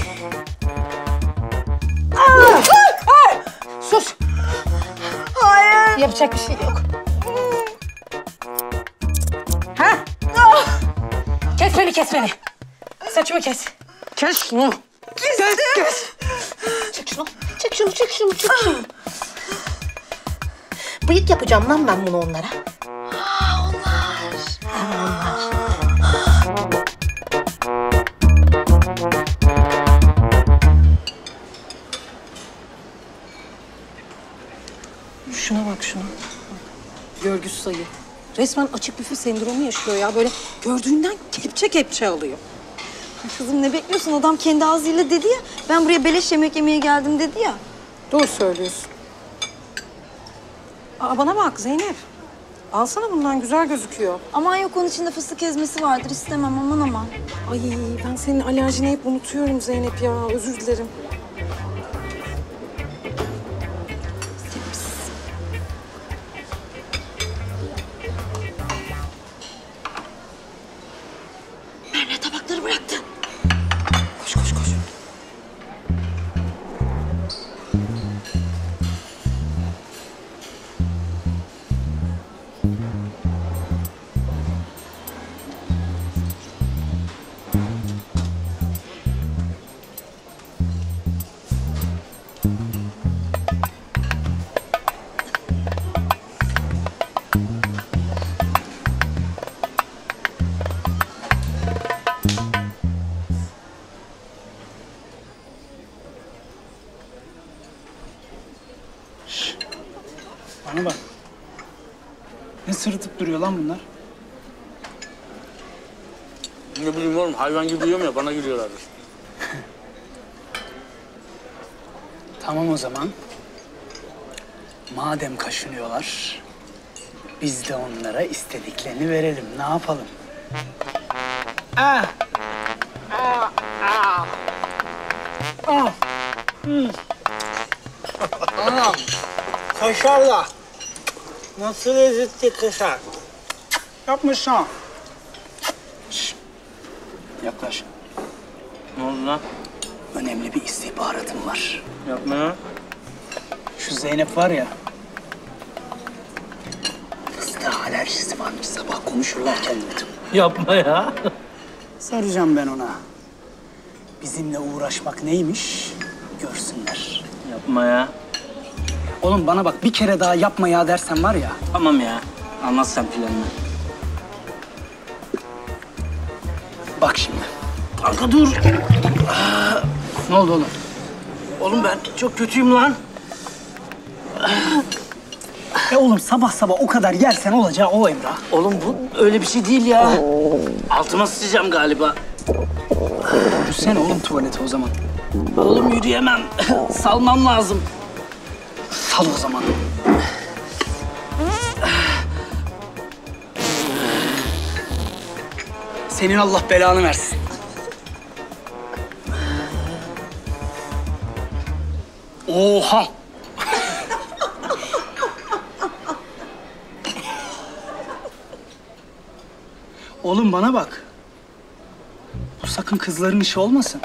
Sus. Hayır. Yapacak bir şey yok. Ha? Kes beni. Saçımı kes. Kes şunu. Kes. Çek şunu. Bıyık yapacağım lan ben bunu onlara. Şuna bak. Görgüsüz sayı. Resmen açık büfe sendromu yaşıyor ya. Böyle gördüğünden kepçe alıyor. Kızım ne bekliyorsun? Adam kendi ağzıyla dedi ya. Ben buraya beleş yemek yemeye geldim dedi ya. Doğru söylüyorsun. Aa, bana bak Zeynep. Alsana bundan güzel gözüküyor. Aman yok onun içinde fıstık ezmesi vardır. İstemem aman. Ay ben senin alerjini hep unutuyorum Zeynep ya. Özür dilerim. Merve tabakları bıraktı. Koş. Bana bak. Ne sırıtıp duruyor lan bunlar? Ne bileyim oğlum, hayvan gibi yiyorum ya, bana gülüyorlardır. Tamam o zaman. Madem kaşınıyorlar, biz de onlara istediklerini verelim. Ne yapalım? Anam, kaşarla. Nasıl lezzetli kaşar. Yapmış ha. Şişt. Yaklaş. Ne oldu lan? Önemli bir istihbaratım var. Yapma ya. Şu Zeynep var ya. Fıstığa alerjisi varmış. Sabah konuşurlarken duydum. Yapma ya. Soracağım ben ona. Bizimle uğraşmak neymiş görsünler. Yapma ya. Oğlum bana bak, bir kere daha yapma ya dersen var ya. Tamam ya. Anlat sen planını. Bak şimdi. Kanka dur. Ne oldu oğlum? Oğlum ben çok kötüyüm lan. Oğlum sabah o kadar yersen olacağı o Emrah. Oğlum bu öyle bir şey değil ya. Altıma sıçacağım galiba. Yürüsene oğlum tuvalete o zaman. Oğlum yürüyemem. Salmam lazım. Sal o zaman. Senin Allah belanı versin. Oha! Oğlum bana bak. Bu sakın kızların işi olmasın.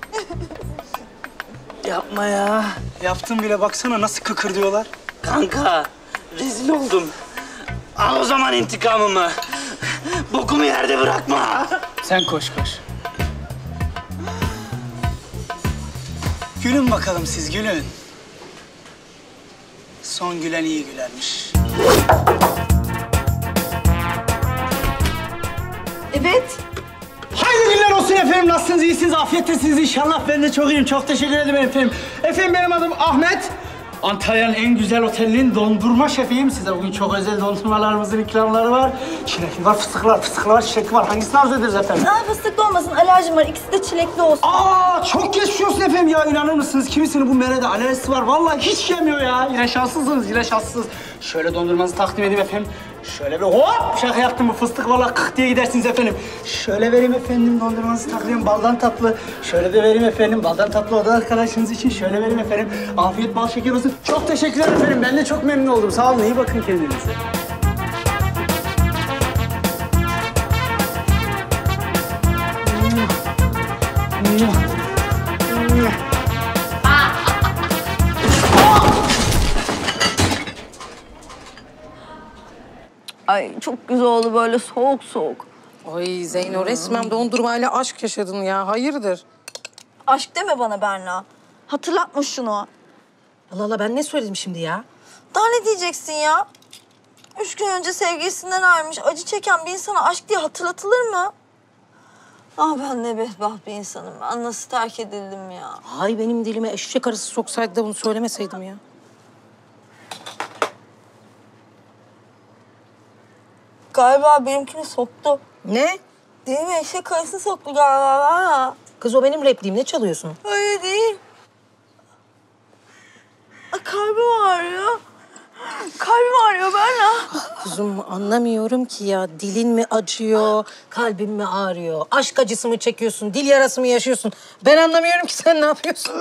Yapma ya. Yaptım bile, baksana nasıl kıkırdıyorlar. Kanka rezil oldum. Al o zaman intikamımı. Bokumu yerde bırakma. Sen koş. Gülün bakalım siz, gülün. Son gülen iyi gülermiş. Evet. Hayırlı günler olsun efendim. Nasılsınız? İyisiniz? Afiyettesiniz inşallah. Ben de çok iyiyim. Çok teşekkür ederim efendim. Efendim benim adım Ahmet. Antalya'nın en güzel otelinin dondurma şefiyim. Size bugün çok özel dondurmalarımızın ikramları var. Çilekli var, fıstıklı var, çilekli var. Hangisini arzu ederiz efendim? Fıstıklı olmasın, alerjim var. İkisi de çilekli olsun. Çok geçmiş olsun efendim ya. İnanır mısınız? Kimisinin bu merede alerjisi var. Vallahi hiç yemiyor ya. Yine şanslısınız. Şöyle dondurmanızı takdim edeyim efendim. Şöyle bir hop şaka yaptım bu fıstık valla kık diye gidersiniz efendim. Şöyle vereyim efendim dondurmanızı takıyorum baldan tatlı. Şöyle de vereyim efendim baldan tatlı oda arkadaşınız için. Şöyle vereyim efendim. Afiyet bal şeker olsun. Çok teşekkürler efendim. Ben de çok memnun oldum. Sağ olun. İyi bakın kendinize. Ay çok güzel oldu böyle soğuk soğuk. Ay Zeyno resmen dondurmayla aşk yaşadın ya. Hayırdır? Aşk deme bana Berna. Hatırlatma şunu. Allah Allah ben ne söyledim şimdi ya? Daha ne diyeceksin ya? 3 gün önce sevgilisinden ayrılmış acı çeken bir insana aşk diye hatırlatılır mı? Ah ben ne bedbaht bir insanım. Ben nasıl terk edildim ya. Ay benim dilime eşek arısı soksaydı da bunu söylemeseydim ya. Galiba benimkini soktu. Ne? Dilime eşek arısı soktu galiba. Kız o benim repliğim. Ne çalıyorsun? Öyle değil. Kalbim ağrıyor. Kalbim ağrıyor Berna. Kuzum anlamıyorum ki ya. Dilin mi acıyor, kalbin mi ağrıyor? Aşk acısı mı çekiyorsun, dil yarası mı yaşıyorsun? Ben anlamıyorum ki sen ne yapıyorsun?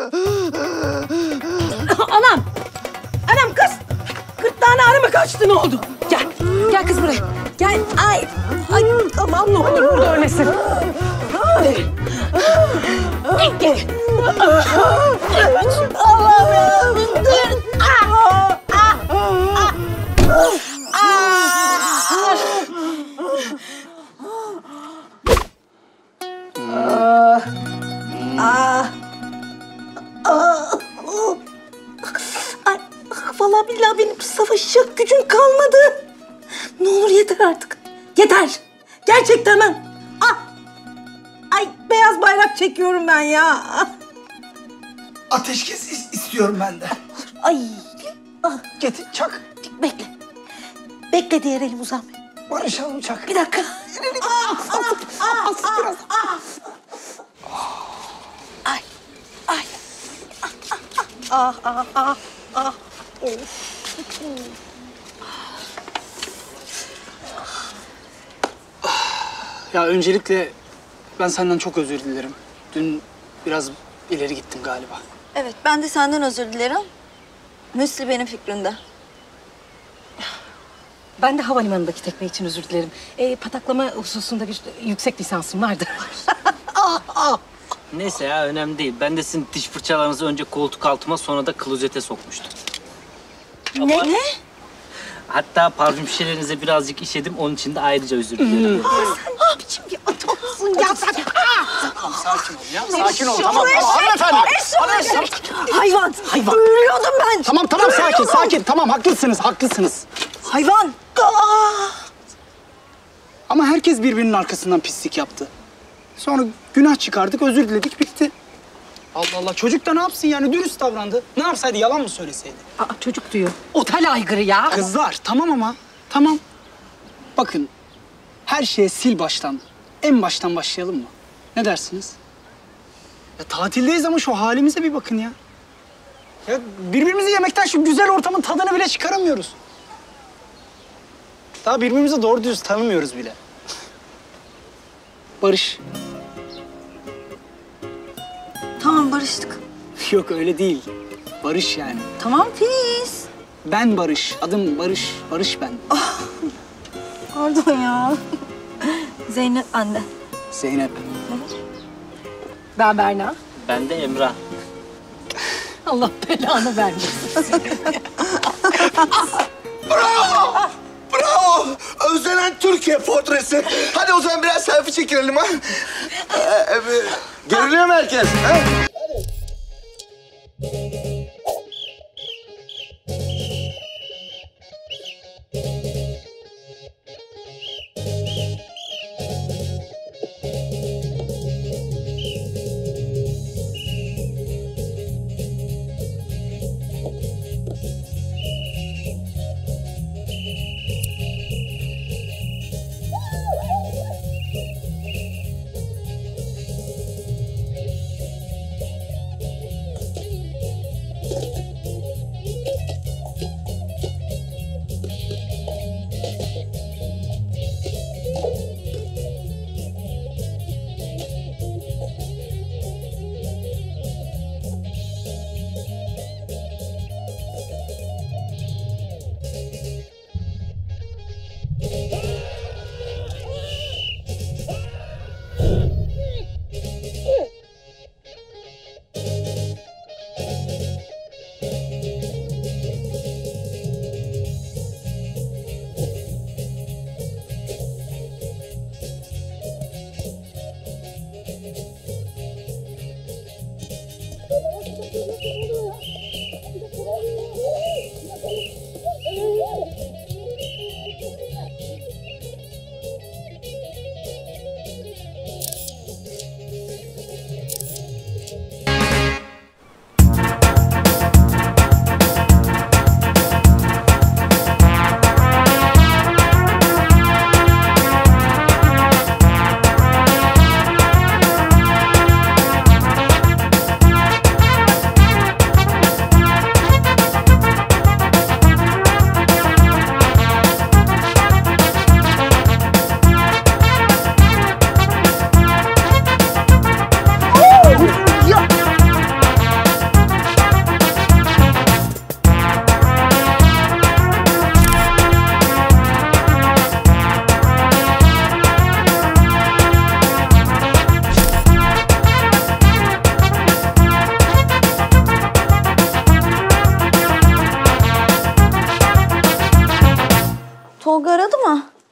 Anam! Anam kız! 40 tane arı mı kaçtı ne oldu? Gel, gel kız buraya. Gel, ay! Ay tamam ne olur burada ölmesin. Gel. Allah'ım ya. Dur. Vallahi billahi benim savaşacak gücüm kalmadı. Ne olur yeter artık. Yeter. Gerçekten ben. Ay beyaz bayrak çekiyorum ben ya. Ateşkes istiyorum ben de. Ay. Getir çak. Bekle. Bekle diğer elim uzanmıyor. Barışalım çak. Bir dakika. Biraz. Ay. Ay. Ya öncelikle ben senden çok özür dilerim. Dün biraz ileri gittim galiba. Evet ben de senden özür dilerim. Müsli benim fikrinde. Ben de havalimanındaki tekme için özür dilerim. Pataklama hususunda bir yüksek lisansım vardı. Neyse ya önemli değil. Ben de sizin diş fırçalarınızı önce koltuk altıma sonra da klozete sokmuştum. Ne? Hatta parfüm şişelerinize birazcık işedim. Onun için de ayrıca özür dilerim. Sen ne biçim bir adamsın ya sen? Tamam sakin ol ya. Sakin ol tamam hanımefendi. Hayvan. Ölüyordum ben. Tamam sakin. Tamam haklısınız. Hayvan. Ama herkes birbirinin arkasından pislik yaptı. Sonra günah çıkardık, özür diledik, bitti. Allah Allah, çocuk da ne yapsın yani? Dürüst davrandı. Ne yapsaydı, yalan mı söyleseydi? Çocuk diyor. Otel aygırı ya. Kızlar, tamam ama, tamam. Bakın, her şeye sil baştan, en baştan başlayalım mı? Ne dersiniz? Ya tatildeyiz ama şu halimize bir bakın ya. Ya birbirimizi yemekten şu güzel ortamın tadını bile çıkaramıyoruz. Daha birbirimizi doğru düz tanımıyoruz bile. Barış. Tamam barıştık. Yok öyle değil. Barış yani. Tamam peace. Ben Barış. Adım Barış. Barış ben. Pardon ya. Zeynep anne. Zeynep. Ben Berna. Ben de Emrah. Allah belanı vermesin. Bravo! Bravo! Özlenen Türkiye portresi. Hadi o zaman biraz selfie çekilelim ha. Görünüyor mu herkes? Ha?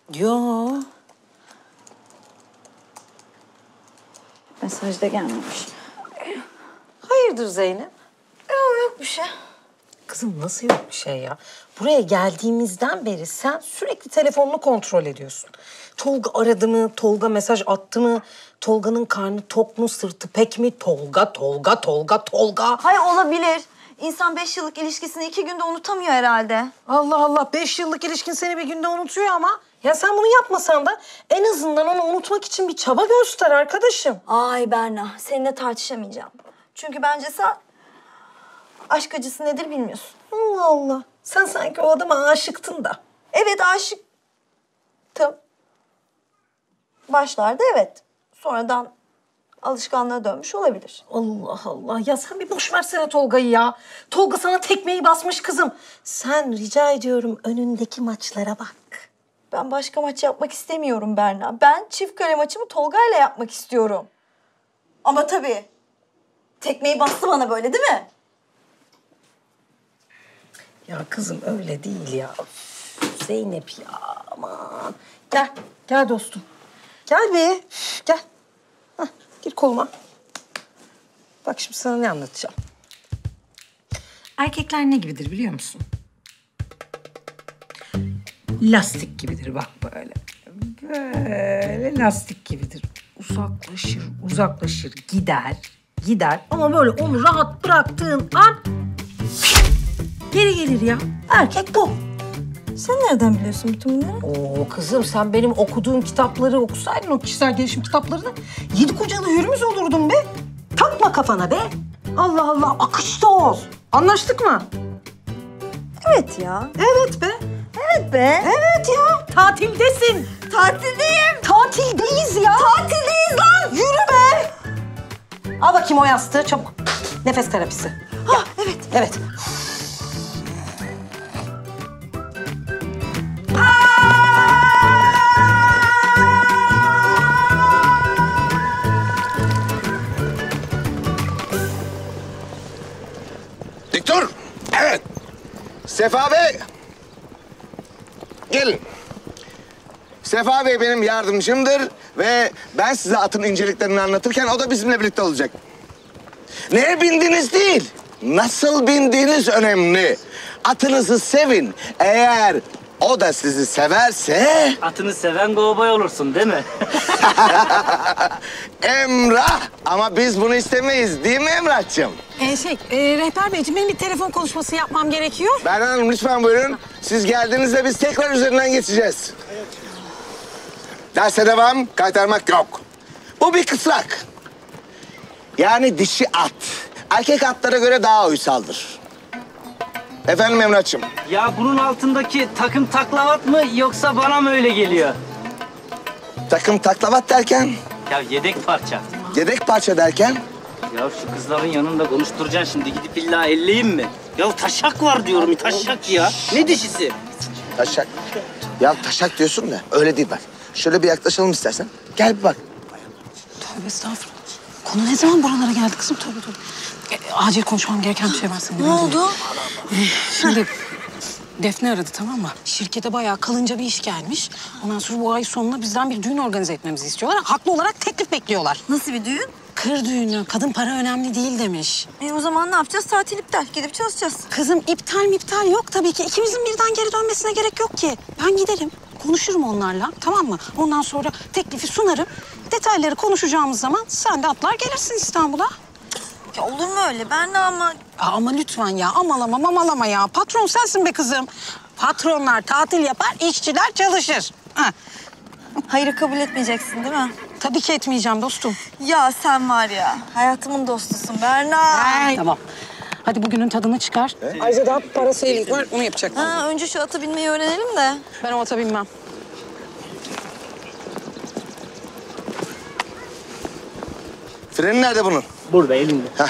Yo. Mesaj da gelmemiş. Hayırdır Zeynep? Yok bir şey. Kızım nasıl yok bir şey ya? Buraya geldiğimizden beri sen sürekli telefonunu kontrol ediyorsun. Tolga aradı mı? Tolga mesaj attı mı? Tolga'nın karnı tok mu? Sırtı pek mi? Tolga. Hay olabilir. İnsan 5 yıllık ilişkisini 2 günde unutamıyor herhalde. Allah Allah, 5 yıllık ilişkin seni bir günde unutuyor ama. Ya sen bunu yapmasan da en azından onu unutmak için bir çaba göster arkadaşım. Ay Berna, seninle tartışamayacağım. Çünkü bence sen aşk acısı nedir bilmiyorsun. Allah Allah. Sen sanki o adama aşıktın da. Evet, aşıktım. Başlarda evet. Sonradan alışkanlığa dönmüş olabilir. Allah Allah. Ya sen bir boş versene Tolga'yı ya. Tolga sana tekmeyi basmış kızım. Sen rica ediyorum önündeki maçlara bak. Ben başka maç yapmak istemiyorum Berna. Ben çift kale maçımı Tolga'yla yapmak istiyorum. Ama tabii tekmeyi bastı bana böyle değil mi? Ya kızım öyle değil ya. Üf, Zeynep ya aman. Gel dostum. Gel be. Gel. Hah, gir koluma. Bak şimdi sana ne anlatacağım. Erkekler ne gibidir biliyor musun? Lastik gibidir bak böyle. Böyle lastik gibidir. Uzaklaşır, gider. Ama böyle onu rahat bıraktığın an geri gelir ya. Erkek bu. Sen nereden biliyorsun bütün bunları? Oo kızım sen benim okuduğum kitapları okusaydın, o kişisel gelişim kitaplarını, 7 kocalı hürümüz olurdun be. Takma kafana be. Allah Allah, akışta ol. Anlaştık mı? Evet ya. Evet be. Evet be. Evet ya. Tatildesin. Tatildeyim. Tatildeyiz ya. Tatildeyiz lan. Yürü be. Al bakayım o yastığı çabuk. Nefes terapisi. Ha, evet. Evet. Dik dur. Evet. Sefa Bey. Gelin. Sefa Bey benim yardımcımdır ve ben size atın inceliklerini anlatırken o da bizimle birlikte olacak. Neye bindiğiniz değil, nasıl bindiğiniz önemli. Atınızı sevin. Eğer o da sizi severse... Atını seven kovboy olursun değil mi? Emrah! Ama biz bunu istemeyiz değil mi Emrah'cığım? Rehber Beyciğim benim bir telefon konuşması yapmam gerekiyor. Berna Hanım lütfen buyurun. Siz geldiğinizde biz tekrar üzerinden geçeceğiz. Derse devam, kaytarmak yok. Bu bir kısrak. Yani dişi at. Erkek atlara göre daha uysaldır. Efendim Emrah'cığım? Ya bunun altındaki takım taklavat mı yoksa bana mı öyle geliyor? Takım taklavat derken? Ya yedek parça. Yedek parça derken? Ya şu kızların yanında konuşturacaksın şimdi gidip illa elleyeyim mi? Ya taşak var diyorum taşak ya. Ne dişisi? Taşak. Ya taşak diyorsun da öyle değil bak. Şöyle bir yaklaşalım istersen. Gel bir bak. Tövbe estağfurullah. Konu ne zaman buralara geldi kızım? Tövbe. Acil konuşmam gereken bir şey var seninle. Ne oldu? Şimdi Defne aradı tamam mı? Şirkete bayağı kalınca bir iş gelmiş. Ondan sonra bu ay sonuna bizden bir düğün organize etmemizi istiyorlar. Haklı olarak teklif bekliyorlar. Nasıl bir düğün? Kır düğünü. Kadın para önemli değil demiş. O zaman ne yapacağız? Tatil iptal. Gidip çalışacağız. Kızım iptal yok tabii ki. İkimizin birden geri dönmesine gerek yok ki. Ben giderim. Konuşurum onlarla tamam mı? Ondan sonra teklifi sunarım. Detayları konuşacağımız zaman sen de atlar gelirsin İstanbul'a. Ya olur mu öyle? Ben de ama... Ama lütfen ya amalama ya. Patron sensin be kızım. Patronlar tatil yapar, işçiler çalışır. Ha. Hayırı kabul etmeyeceksin değil mi? Tabii ki etmeyeceğim dostum. Ya sen var ya, hayatımın dostusun Berna. Tamam. Hadi bugünün tadını çıkar. Ayrıca daha parasıyla var, onu yapacak. Önce şu ata binmeyi öğrenelim de. Ben o ata binmem. Freni nerede bunun? Burada elinde. Heh.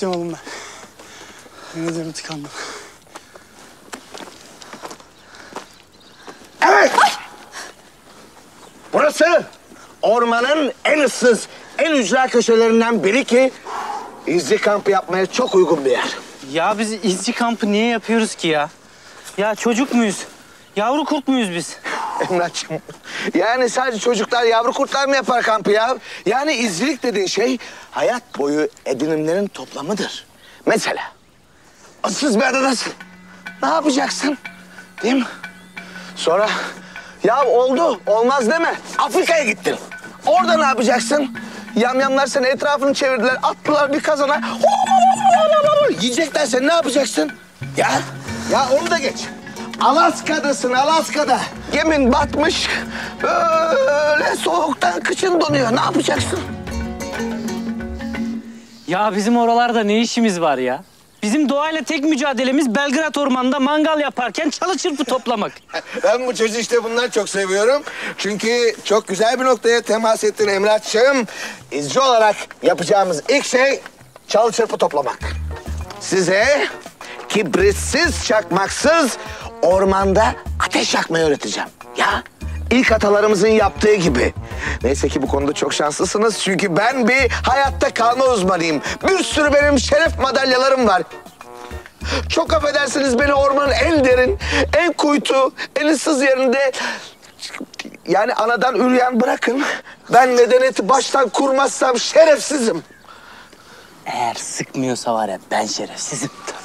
Bittim oğlum ben. Yemin ediyorum tıkandım. Evet. Burası ormanın en ıssız, en ücra köşelerinden biri ki izci kampı yapmaya çok uygun bir yer. Ya biz izci kampı niye yapıyoruz ki ya? Ya çocuk muyuz? Yavru kurt muyuz biz? Emrah'cığım, yani sadece çocuklar, yavru kurtlar mı yapar kampı ya? Yani izcilik dediğin şey hayat boyu edinimlerin toplamıdır. Mesela ıssız bir adadasın. Ne yapacaksın? Değil mi? Sonra ya oldu, olmaz deme. Afrika'ya gittin. Orada ne yapacaksın? Yamyamlar seni etrafını çevirdiler, attılar bir kazana. Yiyecekler seni, ne yapacaksın? Ya onu da geç. Alaska'dasın, Alaska'da. Gemin batmış, böyle soğuktan kıçın donuyor. Ne yapacaksın? Ya bizim oralarda ne işimiz var ya? Bizim doğayla tek mücadelemiz Belgrad Ormanı'nda mangal yaparken çalı çırpı toplamak. Ben bu çocuğu işte bundan çok seviyorum. Çünkü çok güzel bir noktaya temas ettin Emrah'cığım. İzci olarak yapacağımız ilk şey çalı çırpı toplamak. Size kibritsiz, çakmaksız ormanda ateş yakmayı öğreteceğim. Ya ilk atalarımızın yaptığı gibi. Neyse ki bu konuda çok şanslısınız. Çünkü ben bir hayatta kalma uzmanıyım. Bir sürü benim şeref madalyalarım var. Çok affedersiniz, beni ormanın en derin, en kuytu, en ıssız yerinde... Yani anadan üreyen bırakın. Ben medeniyeti baştan kurmazsam şerefsizim. Eğer sıkmıyorsa var ya ben şerefsizim.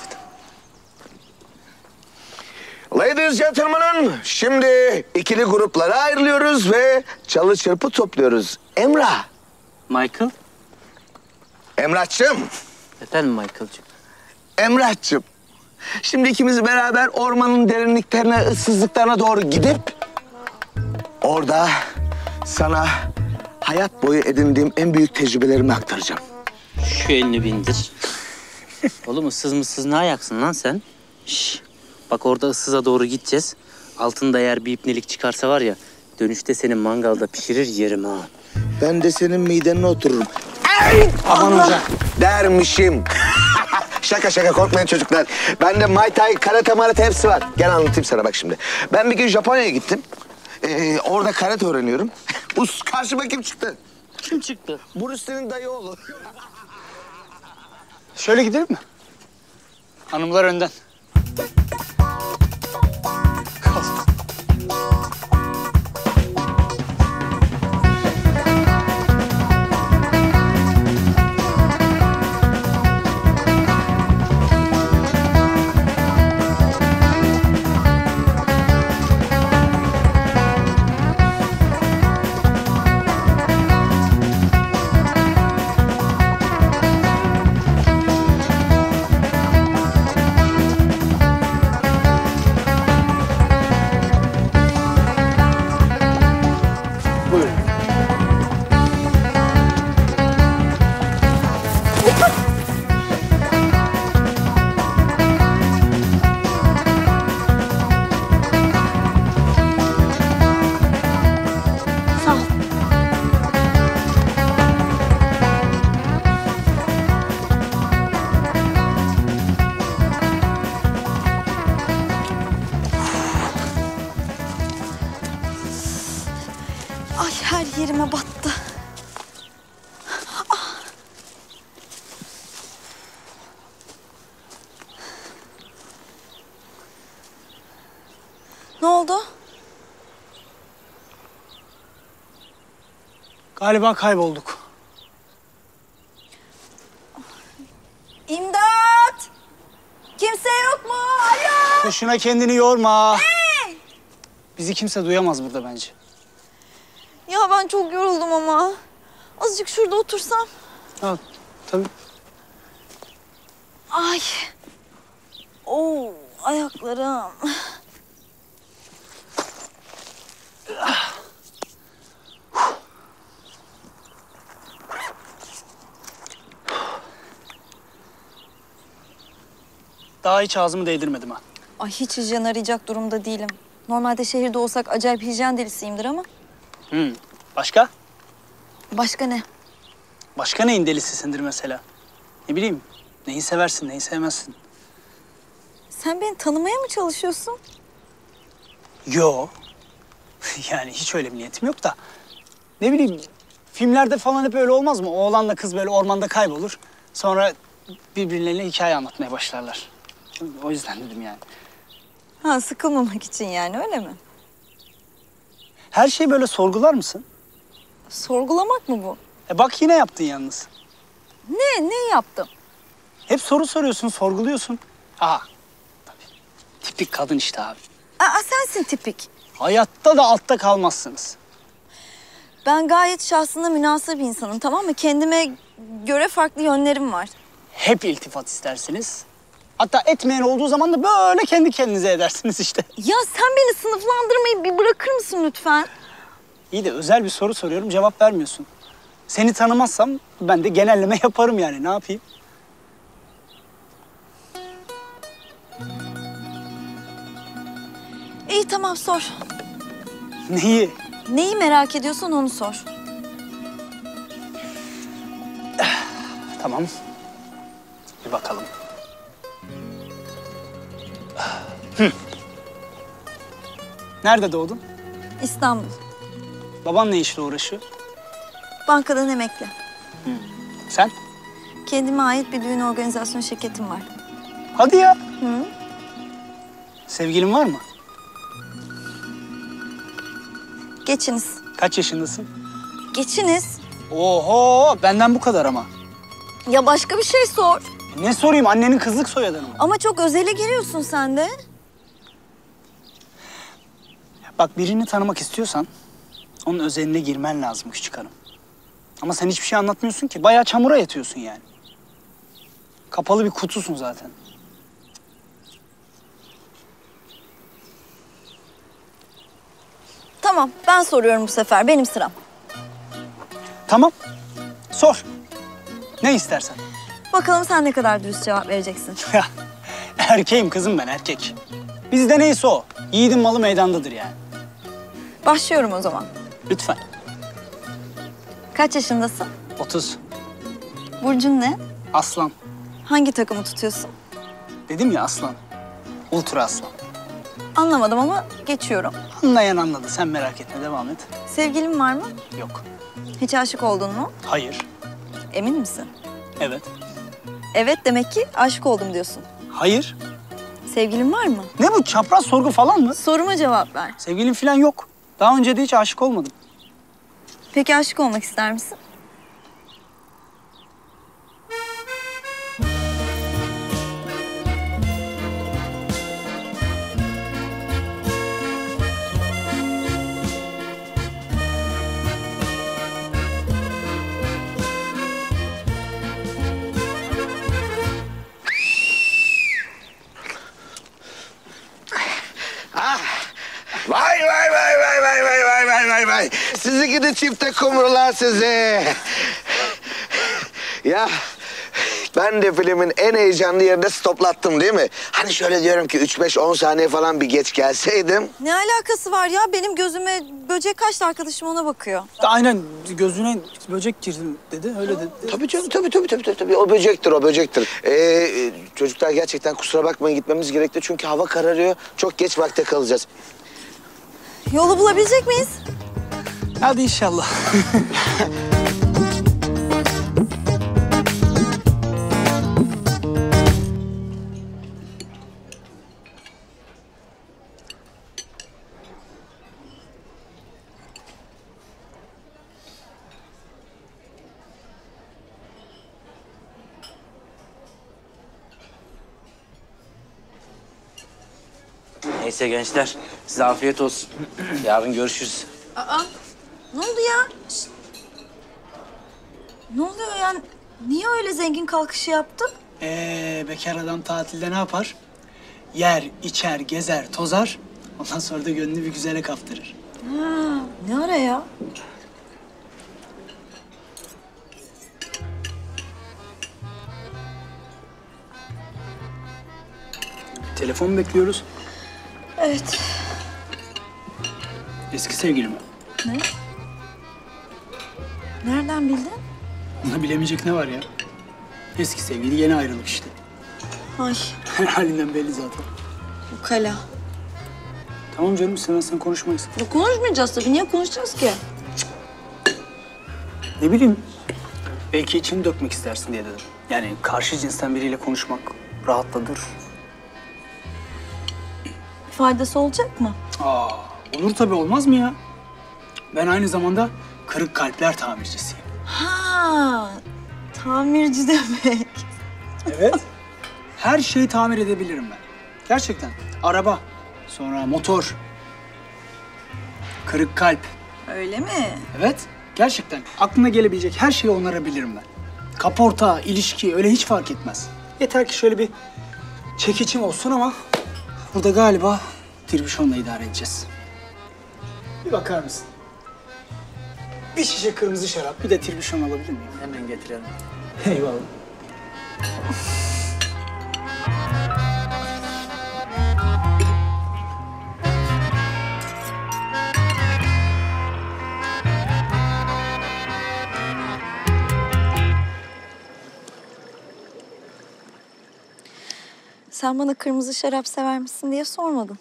Ladies and gentlemen, şimdi ikili gruplara ayrılıyoruz ve çalı çırpı topluyoruz. Emrah. Michael? Emrah'cığım. Efendim Michael'cığım? Emrah'cığım. Şimdi ikimiz beraber ormanın derinliklerine, ıssızlıklarına doğru gidip... orada sana hayat boyu edindiğim en büyük tecrübelerimi aktaracağım. Şu elini bindir. Oğlum ıssız mısız ne ayaksın lan sen? Şş. Bak orada ıssıza doğru gideceğiz. Altında eğer bir ipnelik çıkarsa var ya... dönüşte senin mangalda pişirir yerim ha. Ben de senin midenine otururum. Ay! Aman hocam. Dermişim. Şaka korkmayın çocuklar. Bende Muay Thai, karate marate hepsi var. Gel anlatayım sana bak şimdi. Ben bir gün Japonya'ya gittim. Orada karate öğreniyorum. Bu karşıma kim çıktı? Kim çıktı? Bruce Lee'nin dayı oğlu. Şöyle gidelim mi? Hanımlar önden. Ay her yerime battı. Ah. Ne oldu? Galiba kaybolduk. İmdat! Kimse yok mu? Alo! Boşuna kendini yorma. Hey! Bizi kimse duyamaz burada bence. Ya ben çok yoruldum ama. Azıcık şurada otursam. Ha, tabii. Ay. Oo, ayaklarım. Daha hiç ağzımı değdirmedim ha. Ay hiç hijyen arayacak durumda değilim. Normalde şehirde olsak acayip hijyen delisiyimdir ama. Başka? Başka ne? Başka neyin delisisindir mesela? Ne bileyim, Neyi seversin, neyi sevmezsin? Sen beni tanımaya mı çalışıyorsun? Yo. Yani hiç öyle bir niyetim yok da. Ne bileyim, filmlerde falan hep öyle olmaz mı? Oğlanla kız böyle ormanda kaybolur. Sonra birbirlerine hikaye anlatmaya başlarlar. O yüzden dedim yani. Ha, sıkılmamak için yani, öyle mi? Her şeyi böyle sorgular mısın? Sorgulamak mı bu? Bak yine yaptın yalnız. Ne yaptım? Hep soru soruyorsun, sorguluyorsun. Aha, tabii. Tipik kadın işte abi. Aa, sensin tipik. Hayatta da altta kalmazsınız. Ben gayet şahsına münasır bir insanım, tamam mı? Kendime göre farklı yönlerim var. Hep iltifat istersiniz. Hatta etmeyen olduğu zaman da böyle kendi kendinize edersiniz işte. Ya sen beni sınıflandırmayı bir bırakır mısın lütfen? İyi de özel bir soru soruyorum, cevap vermiyorsun. Seni tanımazsam ben de genelleme yaparım yani, ne yapayım? İyi, tamam, sor. Neyi? Neyi merak ediyorsan onu sor. Tamam. Bir bakalım. Nerede doğdun? İstanbul. Baban ne işle uğraşıyor? Bankadan emekli. Sen? Kendime ait bir düğün organizasyon şirketim var. Hadi ya. Hı? Sevgilin var mı? Geçiniz. Kaç yaşındasın? Geçiniz. Oho, benden bu kadar ama. Ya başka bir şey sor. Ne sorayım, annenin kızlık soyadını mı? Ama çok özele giriyorsun sen de. Bak, birini tanımak istiyorsan onun özeline girmen lazım küçük hanım. Ama sen hiçbir şey anlatmıyorsun ki. Bayağı çamura yatıyorsun yani. Kapalı bir kutusun zaten. Tamam, ben soruyorum bu sefer. Benim sıram. Tamam, sor. Ne istersen. Bakalım sen ne kadar dürüst cevap vereceksin. Erkeğim kızım ben, erkek. Bizde neyse o. Yiğidin malı meydandadır yani. Başlıyorum o zaman. Lütfen. Kaç yaşındasın? 30. Burcun ne? Aslan. Hangi takımı tutuyorsun? Dedim ya aslan. Ultra aslan. Anlamadım ama geçiyorum. Anlayan anladı. Sen merak etme, devam et. Sevgilin var mı? Yok. Hiç aşık oldun mu? Hayır. Emin misin? Evet. Evet, demek ki aşık oldum diyorsun. Hayır. Sevgilin var mı? Ne bu, çapraz sorgu falan mı? Soruma cevap ver. Sevgilim falan yok. Daha önce de hiç aşık olmadım. Peki aşık olmak ister misin? Vay vay vay vay vay vay vay vay vay vay. Sizi gidi çifte kumrular sizi. Ya ben de filmin en heyecanlı yerinde stoplattım değil mi? Hani şöyle diyorum ki 3-5-10 saniye falan bir geç gelseydim. Ne alakası var ya? Benim gözüme böcek kaçtı, arkadaşım ona bakıyor. Aynen, gözüne böcek girdi dedi, öyle dedi. Tabii canım, tabii. O böcektir, o böcektir. Çocuklar gerçekten kusura bakmayın, gitmemiz gerekti. Çünkü hava kararıyor, çok geç vakte kalacağız. Yolu bulabilecek miyiz? Hadi inşallah. Neyse gençler, size afiyet olsun. Yarın görüşürüz. Aa, ne oldu ya? Şişt. Ne oluyor yani? Niye öyle zengin kalkışı yaptın? Bekar adam tatilde ne yapar? Yer, içer, gezer, tozar. Ondan sonra da gönlünü bir güzele kaptırır. Ha, ne ara ya? Telefon bekliyoruz. Evet. Eski sevgilim mi? Ne? Nereden bildin? Bunu bilemeyecek ne var ya? Eski sevgili, yeni ayrılık işte. Ay Her halinden belli zaten. ukala. Tamam canım, istemezsen konuşmayız. Ya konuşmayacağız tabii. Niye konuşacağız ki? Ne bileyim, belki içini dökmek istersin diye dedim. Yani karşı cinsten biriyle konuşmak rahatlatır. Faydası olacak mı? Aa, olur tabii, olmaz mı ya? Ben aynı zamanda kırık kalpler tamircisiyim. Ha, tamirci demek. Evet. Her şeyi tamir edebilirim ben. Gerçekten. Araba, sonra motor, kırık kalp. Öyle mi? Evet, gerçekten. Aklına gelebilecek her şeyi onarabilirim ben. Kaporta, ilişki, öyle hiç fark etmez. Yeter ki şöyle bir çekiçim olsun ama burada galiba tirbüşonla idare edeceğiz. Bir bakar mısın? Bir şişe kırmızı şarap, bir de tirbüşon alabilir miyim? Hemen getirelim. Eyvallah. Sen bana kırmızı şarap sever misin diye sormadın.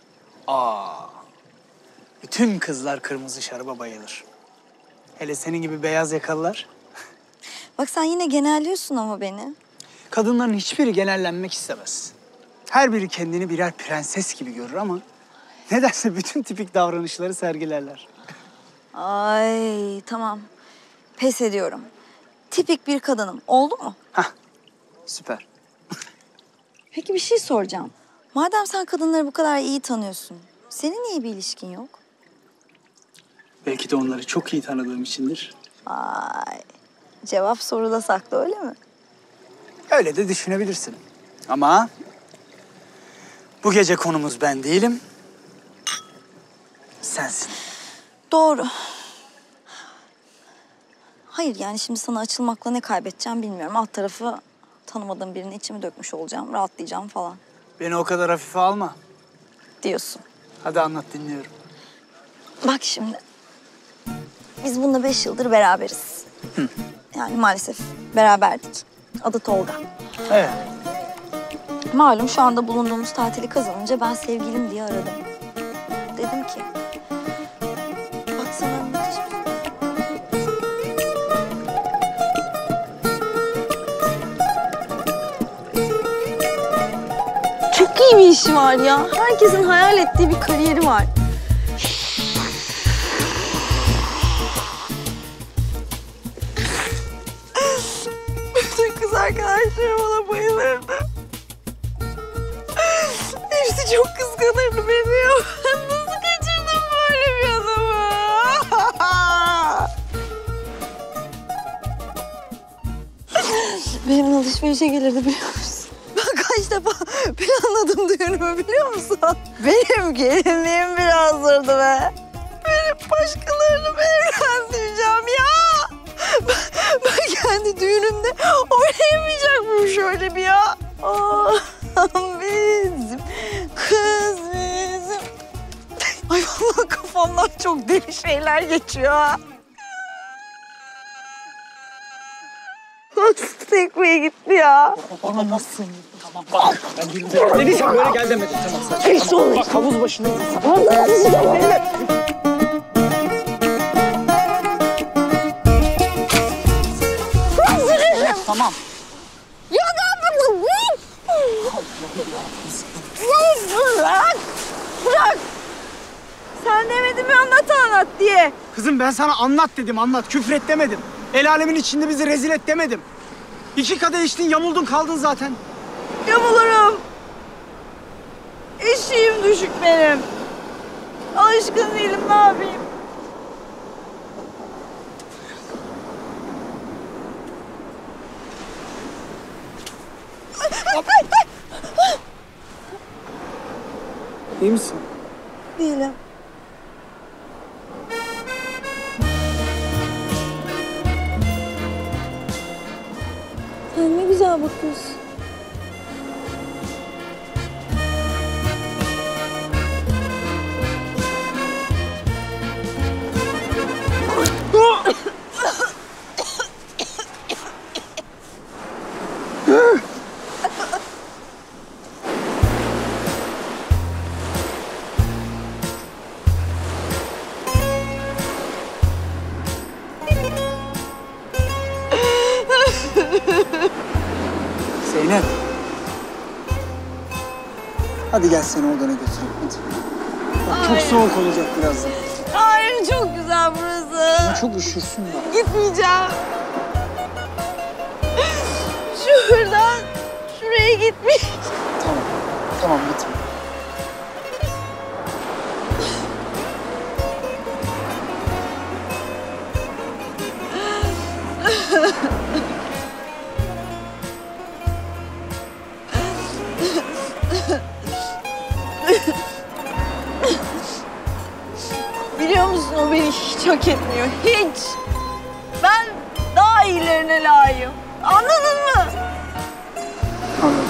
Bütün kızlar kırmızı şaraba bayılır. Hele senin gibi beyaz yakalılar. Bak sen yine genelliyorsun ama beni. Kadınların hiçbiri genellenmek istemez. Her biri kendini birer prenses gibi görür ama nedense bütün tipik davranışları sergilerler. Ay tamam. Pes ediyorum. Tipik bir kadınım. Oldu mu? Süper. Peki bir şey soracağım. Madem sen kadınları bu kadar iyi tanıyorsun, senin niye bir ilişkin yok? Belki de onları çok iyi tanıdığım içindir. Ay, cevap soruda saklı öyle mi? Öyle de düşünebilirsin. Ama bu gece konumuz ben değilim, sensin. Doğru. Hayır yani şimdi sana açılmakla ne kaybedeceğim bilmiyorum. Alt tarafı tanımadığım birine içimi dökmüş olacağım, rahatlayacağım falan Beni o kadar hafife alma. diyorsun. Hadi anlat, dinliyorum. Bak şimdi. Biz bununla 5 yıldır beraberiz. Yani maalesef beraberdik. Adı Tolga. Evet. Malum şu anda bulunduğumuz tatili kazanınca ben sevgilim diye aradım. Dedim ki... Bak sana müthiş bir... Çok iyi bir işi var ya. Herkesin hayal ettiği bir kariyeri var. Bütün kız arkadaşlarım ona bayılırdı. Hepsi çok kıskanırdı beni ya. Nasıl kaçırdım böyle bir adamı? Benim alışverişe gelirdi biliyor musun? Ben kaç defa planladım düğünümü biliyor musun? Benim gelinliğim biraz zordu be. Benim başkalarını evlendireceğim ya. Ben kendi düğünümde oynayamayacakmışım şöyle bir ya. Bizim kız bizim. Ay vallahi kafamdan çok deli şeyler geçiyor ha. Tekmeye gitti ya. Bana nasıl? Tamam bak. Ben düğünde... Dediysem böyle gel demedim. Tamam sen. Hiç olmuş. Bak havuz başında. Tamam. Ya ne yapıyorsun? Bırak! Bırak! Sen demedin mi anlat diye. Kızım ben sana anlat dedim, anlat. Küfret demedim. El alemin içinde bizi rezil et demedim. 2 kadeh içtin, yamuldun kaldın zaten. Yamulurum. Eşiğim düşük benim. Alışkın değilim, ne yapayım? İyi misin? Değilim. Sen ne güzel bakıyorsun. Zeynep. Hadi gel seni odana götüreyim hadi. Bak, çok soğuk olacak birazdan. Hayır, çok güzel burası. Ama çok üşürsün bak. Gitmeyeceğim. Şuradan şuraya gitmiş. Tamam. Tamam gitme. Biliyor musun, o beni hiç hak etmiyor. Hiç. Ben daha iyilerine layığım. Anladın mı? Anladım.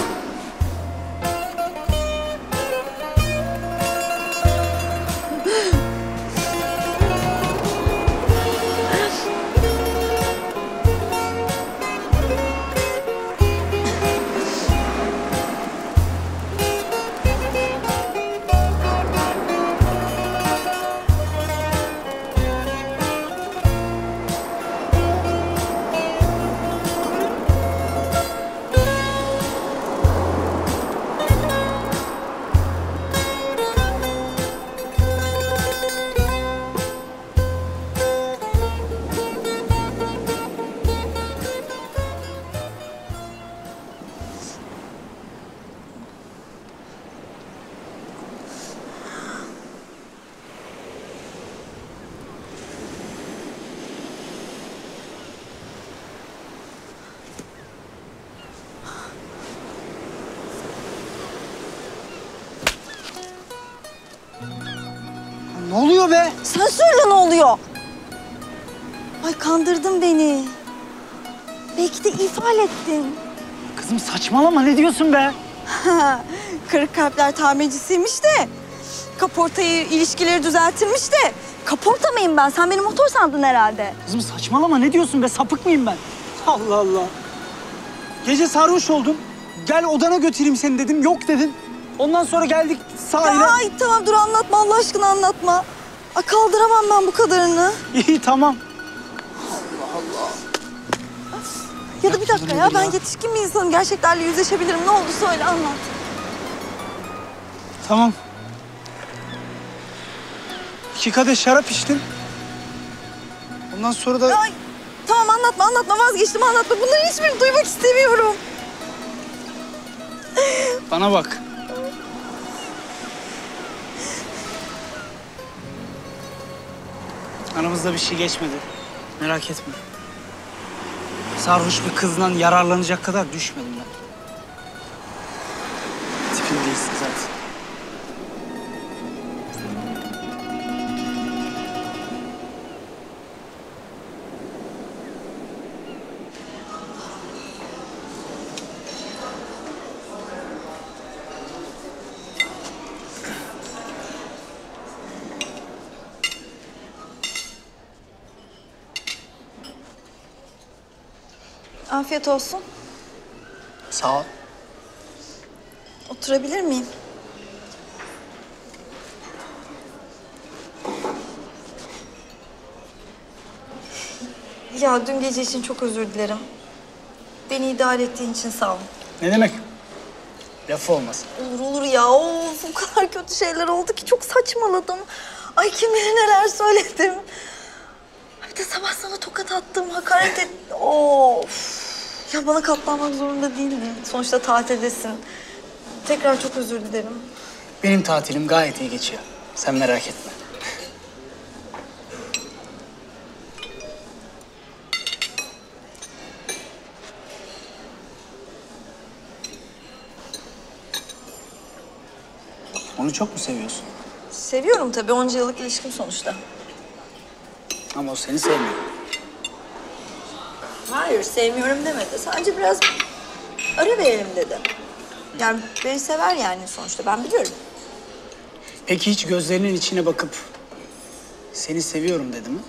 Ne oluyor be? Sen söyle ne oluyor? Ay kandırdın beni. Belki de ifade ettin. Kızım saçmalama, ne diyorsun be? Kırık kalpler tamircisiymiş de. Kaportayı, ilişkileri düzeltirmiş de. Kaporta mıyım ben? Sen beni motor sandın herhalde. Kızım saçmalama, ne diyorsun be? Sapık mıyım ben? Allah Allah. Gece sarhoş oldum. Gel odana götüreyim seni dedim. Yok dedin. Ondan sonra geldik sahile. Ay tamam dur anlatma, Allah aşkına anlatma. Ay kaldıramam ben bu kadarını. İyi tamam. Ya da bir dakika ya, ben yetişkin bir insanım. Gerçeklerle yüzleşebilirim. Ne oldu söyle, anlat. Tamam. 2 kadeh şarap içtim. Ondan sonra da... Ay tamam anlatma vazgeçtim, anlatma. Bunların hiçbirini duymak istemiyorum. Bana bak. Aramızda bir şey geçmedi. Merak etme. Sarhoş bir kızdan yararlanacak kadar düşmedim ben. Tipin değilsin zaten. Afiyet olsun. Sağ ol. Oturabilir miyim? Ya dün gece için çok özür dilerim. Beni idare ettiğin için sağ ol. Ne demek? Lafı olmasın. Olur ya. Of, o kadar kötü şeyler oldu ki çok saçmaladım. Ay kim bilir neler söyledim. Bir de sabah sana tokat attım, hakaret et. Of. Ya bana katlanmak zorunda değildin. Sonuçta tatildesin. Tekrar çok özür dilerim. Benim tatilim gayet iyi geçiyor. Sen merak etme. Onu çok mu seviyorsun? Seviyorum tabii. 10 yıllık ilişkim sonuçta. Ama o seni sevmiyor. Hayır, sevmiyorum demedi. Sadece biraz ara verelim dedi. Yani beni sever yani sonuçta. Ben biliyorum. Peki hiç gözlerinin içine bakıp seni seviyorum dedi mi?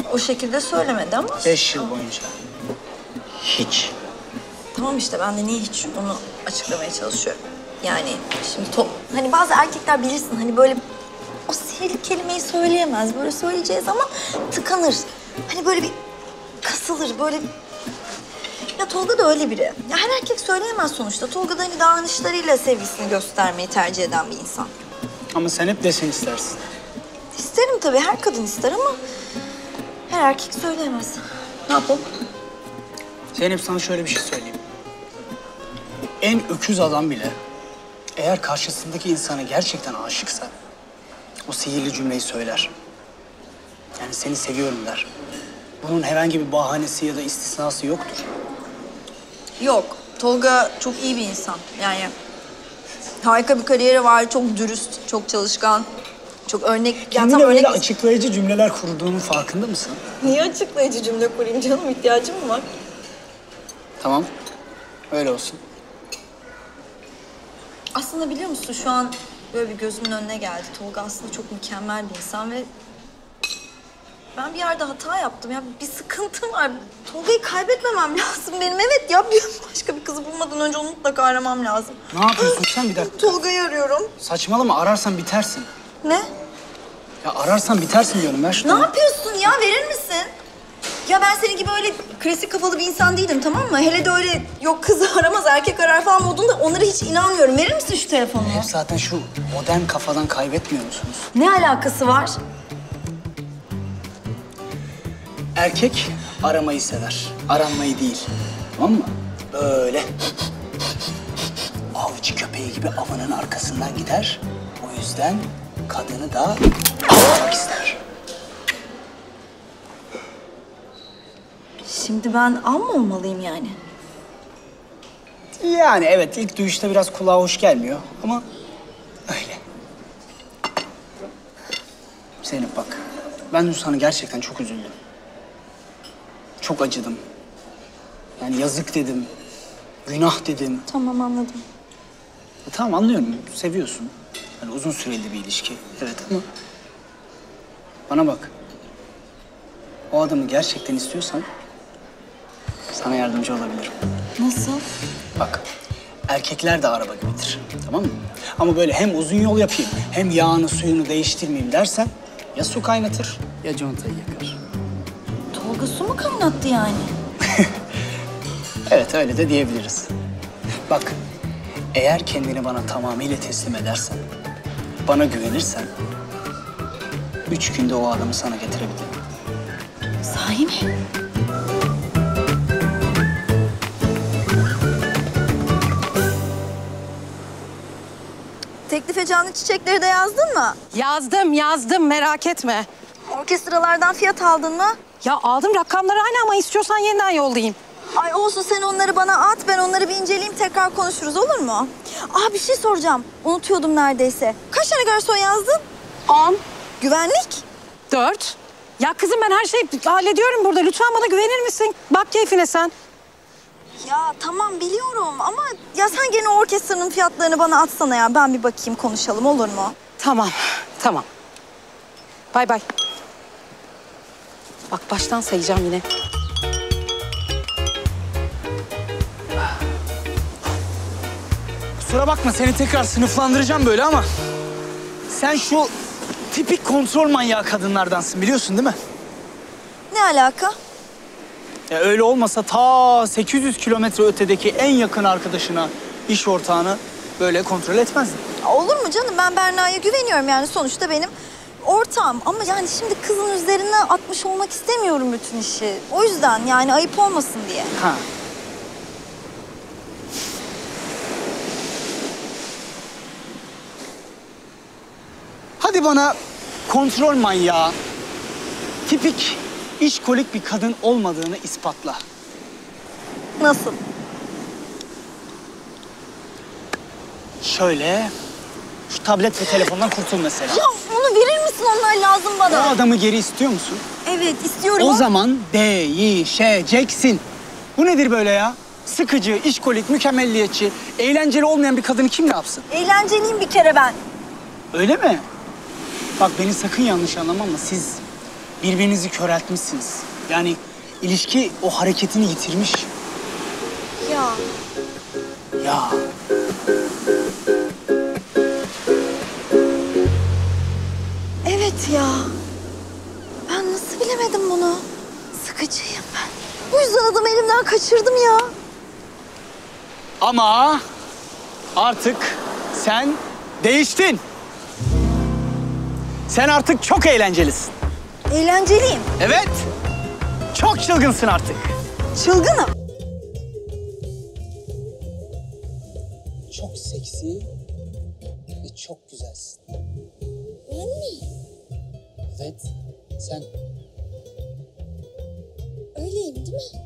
o şekilde söylemedi ama. 5 yıl boyunca. Hiç. Tamam işte ben de niye hiç onu açıklamaya çalışıyorum. Yani şimdi hani bazı erkekler bilirsin hani böyle o sihirli kelimeyi söyleyemez. Böyle söyleyeceği zaman tıkanır. Hani böyle bir kasılır böyle. Ya Tolga da öyle biri. Ya her erkek söyleyemez sonuçta. Tolga da hani davranışlarıyla sevgisini göstermeyi tercih eden bir insan. Ama sen hep desen istersin. İsterim tabii, her kadın ister ama her erkek söyleyemez. Ne yapalım? Zeynep sana şöyle bir şey söyleyeyim. En öküz adam bile eğer karşısındaki insana gerçekten aşıksa o sihirli cümleyi söyler. Yani seni seviyorum der. Bunun herhangi bir bahanesi ya da istisnası yoktur. Yok, Tolga çok iyi bir insan. Yani harika bir kariyeri var, çok dürüst, çok çalışkan, çok örnek. Kendine böyle açıklayıcı cümleler kurduğunun farkında mısın? Niye açıklayıcı cümle kurayım canım? İhtiyacım mı var? Tamam, öyle olsun. Aslında biliyor musun şu an böyle bir gözümün önüne geldi. Tolga aslında çok mükemmel bir insan ve ben bir yerde hata yaptım ya. Bir sıkıntım var. Tolga'yı kaybetmemem lazım benim. Evet ya, başka bir kızı bulmadan önce onu mutlaka aramam lazım. Ne yapıyorsun sen bir dakika? Tolga'yı arıyorum. Saçmalama, ararsan bitersin. Ne? Ya ararsan bitersin diyorum, ver şunu. Ne yapıyorsun ya, verir misin? Ya ben senin gibi öyle klasik kafalı bir insan değilim, tamam mı? Hele de öyle yok kızı aramaz erkek arar falan modunda onlara hiç inanmıyorum. Verir misin şu telefonu? Hep zaten şu modern kafadan kaybetmiyor musunuz? Ne alakası var? Erkek aramayı sever, aranmayı değil. Tamam mı? Böyle avcı köpeği gibi avının arkasından gider. O yüzden kadını da avlamak ister. Şimdi ben av mı olmalıyım yani? Yani evet, ilk duyuşta biraz kulağa hoş gelmiyor ama öyle. Zeynep bak, ben dün sana gerçekten çok üzüldüm. Çok acıdım. Yani yazık dedim, günah dedim. Tamam, anladım. Tamam, anlıyorum, seviyorsun. Yani uzun süreli bir ilişki, evet ama... Bana bak, o adamı gerçekten istiyorsan sana yardımcı olabilirim. Nasıl? Bak, erkekler de araba gibidir, tamam mı? Ama böyle hem uzun yol yapayım, hem yağını suyunu değiştirmeyeyim dersen... ya su kaynatır, ya contayı yakar. Tolga su mu kaynattı yani? Evet, öyle de diyebiliriz. Bak, eğer kendini bana tamamıyla teslim edersen, bana güvenirsen... 3 günde o adamı sana getirebilirim. Sahi mi? Teklif canlı çiçekleri de yazdın mı? Yazdım merak etme. Orkestralardan fiyat aldın mı? Ya aldım, rakamları aynı ama istiyorsan yeniden yollayayım. Ay olsun, sen onları bana at, ben onları bir inceleyeyim, tekrar konuşuruz, olur mu? Aa, bir şey soracağım, unutuyordum neredeyse. Kaç tane garson yazdın? 10. Güvenlik? 4. Ya kızım, ben her şeyi hallediyorum burada. Lütfen bana güvenir misin? Bak keyfine sen. Ya tamam, biliyorum ama ya sen gene orkestranın fiyatlarını bana atsana ya. Ben bir bakayım, konuşalım, olur mu? Tamam. Bay bay. Bak baştan sayacağım yine. Kusura bakma, seni tekrar sınıflandıracağım böyle ama... sen şu tipik kontrol manyağı kadınlardansın, biliyorsun değil mi? Ne alaka? Ya öyle olmasa ta 800 kilometre ötedeki en yakın arkadaşına, iş ortağını böyle kontrol etmezdin. Olur mu canım? Ben Berna'ya güveniyorum yani, sonuçta benim ortağım. Ama yani şimdi kızın üzerine atmış olmak istemiyorum bütün işi. O yüzden yani ayıp olmasın diye. Ha. Hadi bana kontrol manyağı, tipik işkolik bir kadın olmadığını ispatla. Nasıl? Şöyle, şu tablet ve telefondan kurtul mesela. Ya onu verir misin? Onlar lazım bana. O adamı geri istiyor musun? Evet, istiyorum. O zaman değişeceksin. Bu nedir böyle ya? Sıkıcı, işkolik, mükemmelliyetçi, eğlenceli olmayan bir kadını kim ne yapsın? Eğlenceliyim bir kere ben. Öyle mi? Bak beni sakın yanlış anlama ama siz birbirinizi köreltmişsiniz. Yani ilişki o hareketini yitirmiş. Ya. Ya. Evet ya. Ben nasıl bilemedim bunu? Sıkıcıyım ben. Bu yüzden adamı elimden kaçırdım ya. Ama artık sen değiştin. Sen artık çok eğlencelisin. Eğlenceliyim. Evet. Çok çılgınsın artık. Çılgınım. Çok seksi ve çok güzelsin. Ben mi? Evet, sen. Öyleyim değil mi?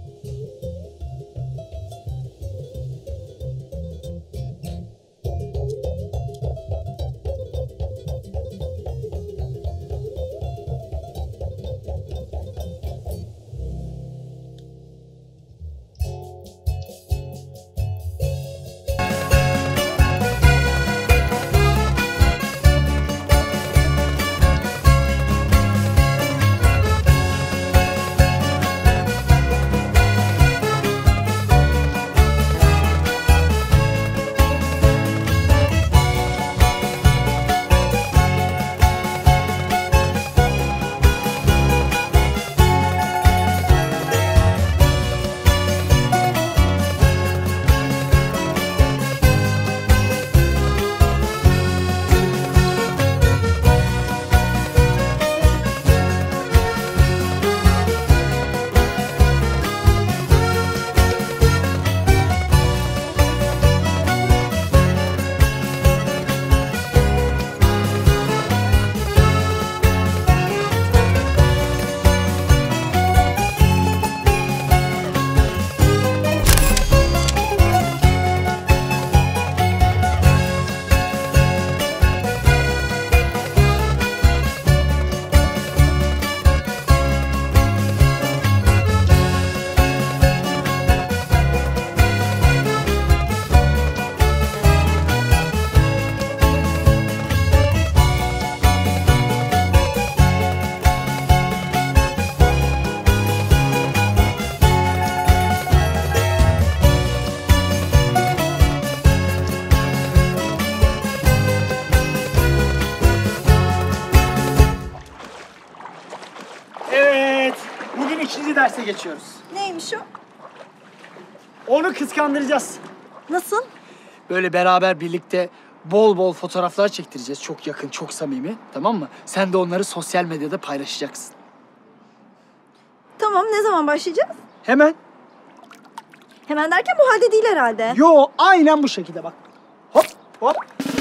Evet, bugün ikinci derse geçiyoruz. Neymiş o? Onu kıskandıracağız. Nasıl? Böyle beraber birlikte bol bol fotoğraflar çektireceğiz. Çok yakın, çok samimi. Tamam mı? Sen de onları sosyal medyada paylaşacaksın. Tamam, ne zaman başlayacağız? Hemen. Hemen derken bu halde değil herhalde. Yo, aynen bu şekilde bak. Hop, hop.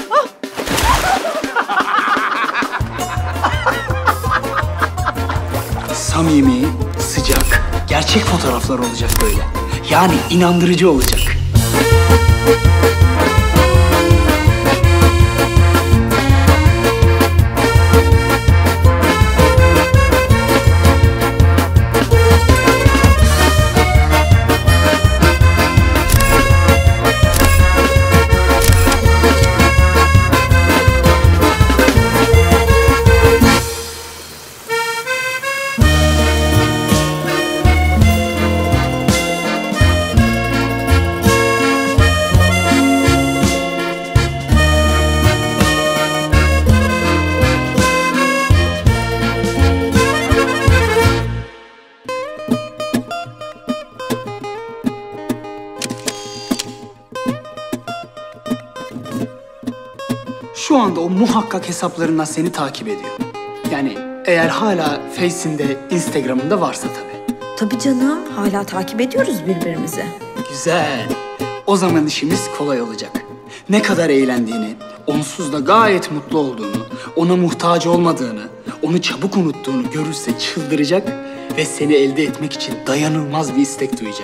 Samimi, sıcak, gerçek fotoğraflar olacak böyle. Yani inandırıcı olacak. Şu anda o muhakkak hesaplarından seni takip ediyor. Yani eğer hala Face'inde, Instagram'ında varsa tabii. Tabii canım, hala takip ediyoruz birbirimizi. Güzel. O zaman işimiz kolay olacak. Ne kadar eğlendiğini, onsuz da gayet mutlu olduğunu, ona muhtaç olmadığını, onu çabuk unuttuğunu görürse çıldıracak ve seni elde etmek için dayanılmaz bir istek duyacak.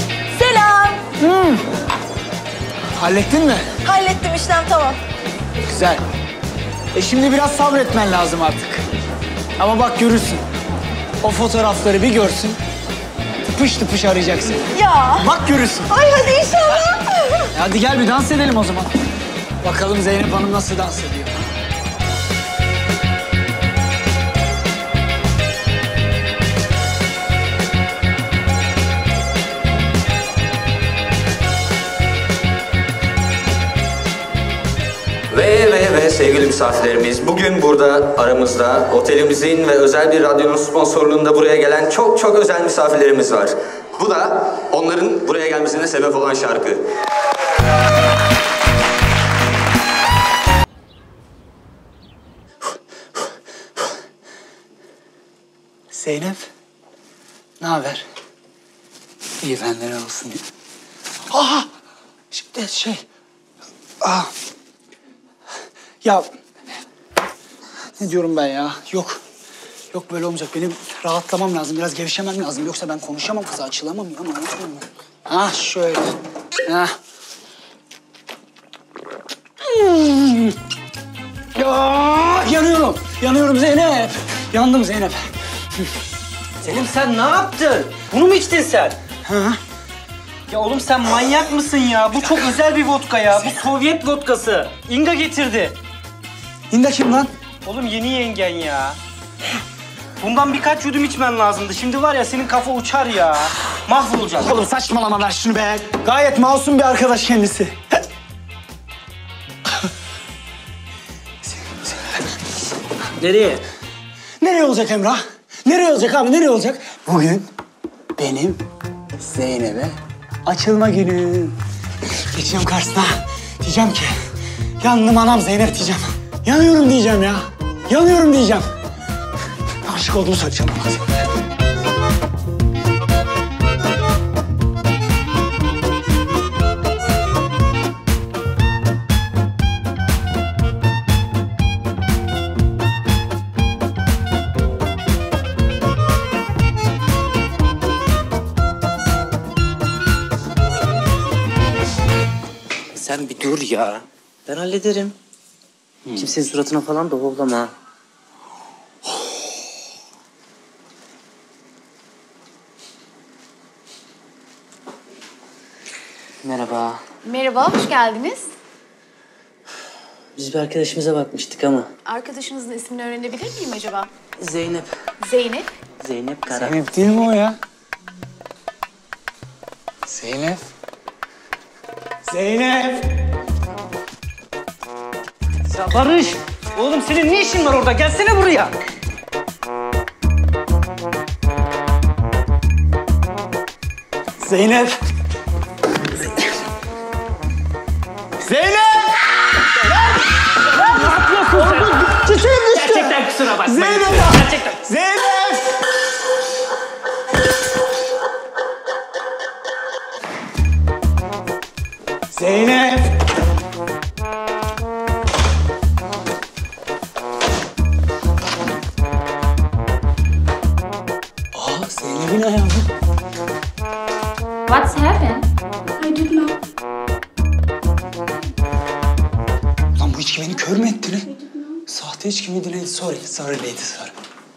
Selam. Hallettin mi? Hallettim, işlem tamam. Güzel. Şimdi biraz sabretmen lazım artık. Ama bak görürsün. O fotoğrafları bir görsün. Tıpış tıpış arayacaksın. Ya. Bak görürsün. Ay hadi inşallah. Hadi gel bir dans edelim o zaman. Bakalım Zeynep Hanım nasıl dans ediyor. Ve sevgili misafirlerimiz, bugün burada aramızda otelimizin ve özel bir radyonun sponsorluğunda buraya gelen çok özel misafirlerimiz var. Bu da onların buraya gelmesine sebep olan şarkı. Zeynep, ne haber? İyi benden olsun ya. Aha! Ya ne diyorum ben ya? Yok böyle olmayacak. Benim rahatlamam lazım. Biraz gevşemem lazım. Yoksa ben konuşamam kıza. Açılamam ya. Ha şöyle. Ha. Ya, yanıyorum Zeynep. Yandım Zeynep. Selim sen ne yaptın? Bunu mu içtin sen? Ha? Ya oğlum sen manyak mısın ya? Bu çok özel bir vodka ya. Bu Sovyet vodkası. Inga getirdi. Inga kim lan? Oğlum yeni yengen ya. Bundan birkaç yudum içmen lazımdı. Şimdi var ya senin kafa uçar ya. Mahvolacak. Oğlum saçmalama ver şunu be. Gayet masum bir arkadaş kendisi. Nereye? Nereye olacak Emrah? Nereye olacak abi? Nereye olacak? Bugün benim Zeynep'e açılma günüm. Geçeceğim karşısına. Diyeceğim ki yandım anam Zeynep diyeceğim. Yanıyorum diyeceğim ya. Yanıyorum diyeceğim. Aşık olduğumu söyleyeceğim ona. Sen bir dur ya. Ben hallederim. Kimsenin suratına falan da hollama. Merhaba. Merhaba, hoş geldiniz. Biz bir arkadaşımıza bakmıştık ama. Arkadaşınızın ismini öğrenebilir miyim acaba? Zeynep. Zeynep. Zeynep Kara. Zeynep değil mi o ya? Zeynep. Zeynep. Ya Barış! Oğlum senin ne işin var orada? Gelsene buraya. Zeynep. Zeynep! Ne yapıyorsun sen? Çiçeğim düştü. Gerçekten kusura bakma. Zeynep! Gerçekten. Zeynep! Zeynep! Zeynep'in ayağı bu. What's happened? I don't know. Lan bu içki beni kör mü etti lan? Sahte içki miydi lan? Sorry lady, sorry.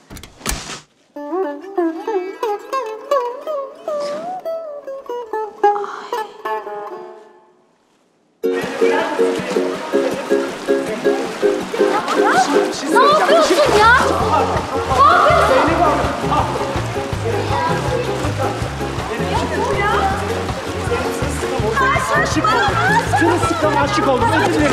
Ne yapıyorsun ya? Ne yapıyorsun? Sırılsıklam aşık oldum. Özür dilerim.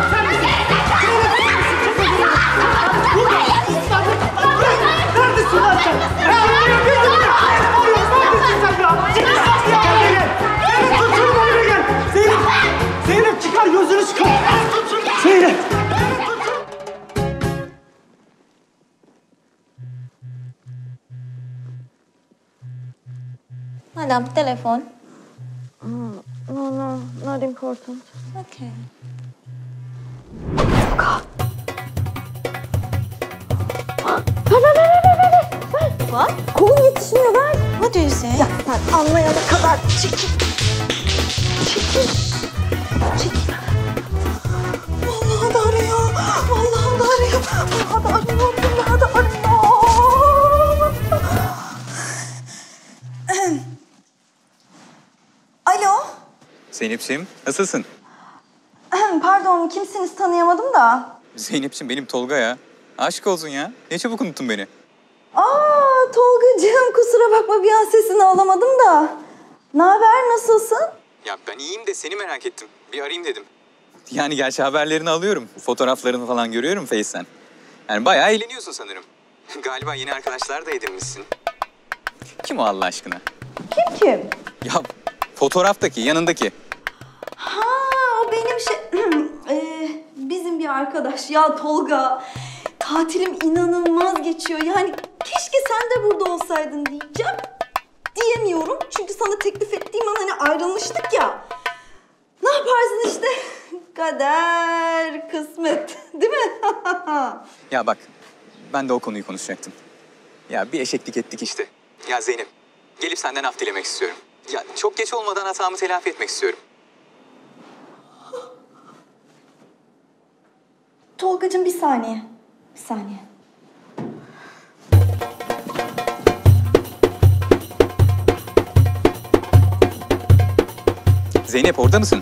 Neredesin lan sen? Neredesin sen ya? Zeynep tutun bana gel. Zeynep çıkar gözünü çıkar. Zeynep. Madam, telefon. No, not important. Okay. What? Kolum yetişmiyor, ver. What do you say? Ya sen anlayana kadar çekil. Çekil. Vallahi da arıyor. Hadi arıyorum, hadi arıyorum. Alo. Zeynep'ciğim, nasılsın? Pardon, kimsiniz tanıyamadım da. Zeynep'ciğim benim Tolga ya. Aşık olsun ya. Ne çabuk unuttun beni. Aa Tolgacığım, kusura bakma bir an sesini alamadım da. Ne haber, nasılsın? Ya ben iyiyim de seni merak ettim. Bir arayayım dedim. Yani gerçi haberlerini alıyorum. Fotoğraflarını falan görüyorum Face'ten. Yani bayağı eğleniyorsun sanırım. Galiba yeni arkadaşlar da edinmişsin. Kim o Allah aşkına? Kim? Ya fotoğraftaki, yanındaki. Ha o benim bizim bir arkadaş ya Tolga. Tatilim inanılmaz geçiyor. Yani keşke sen de burada olsaydın diyeceğim. Diyemiyorum çünkü sana teklif ettiğim an hani ayrılmıştık ya. Ne yaparsın işte? Kader, kısmet değil mi? Ya bak, ben de o konuyu konuşacaktım. Ya bir eşeklik ettik işte. Ya Zeynep, gelip senden af dilemek istiyorum. Ya çok geç olmadan hatamı telafi etmek istiyorum. Tolgacığım bir saniye. Bir saniye. Zeynep orada mısın?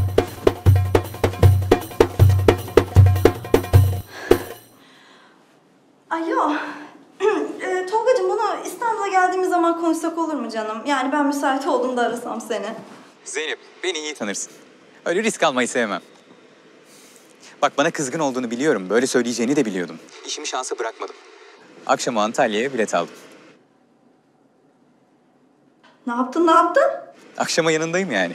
Alo. Tolgacığım bunu İstanbul'a geldiğimiz zaman konuşsak olur mu canım? Yani ben müsait olduğumda arasam seni. Zeynep, beni iyi tanırsın. Öyle risk almayı sevmem. Bak bana kızgın olduğunu biliyorum. Böyle söyleyeceğini de biliyordum. İşimi şansa bırakmadım. Akşama Antalya'ya bilet aldım. Ne yaptın? Akşama yanındayım yani.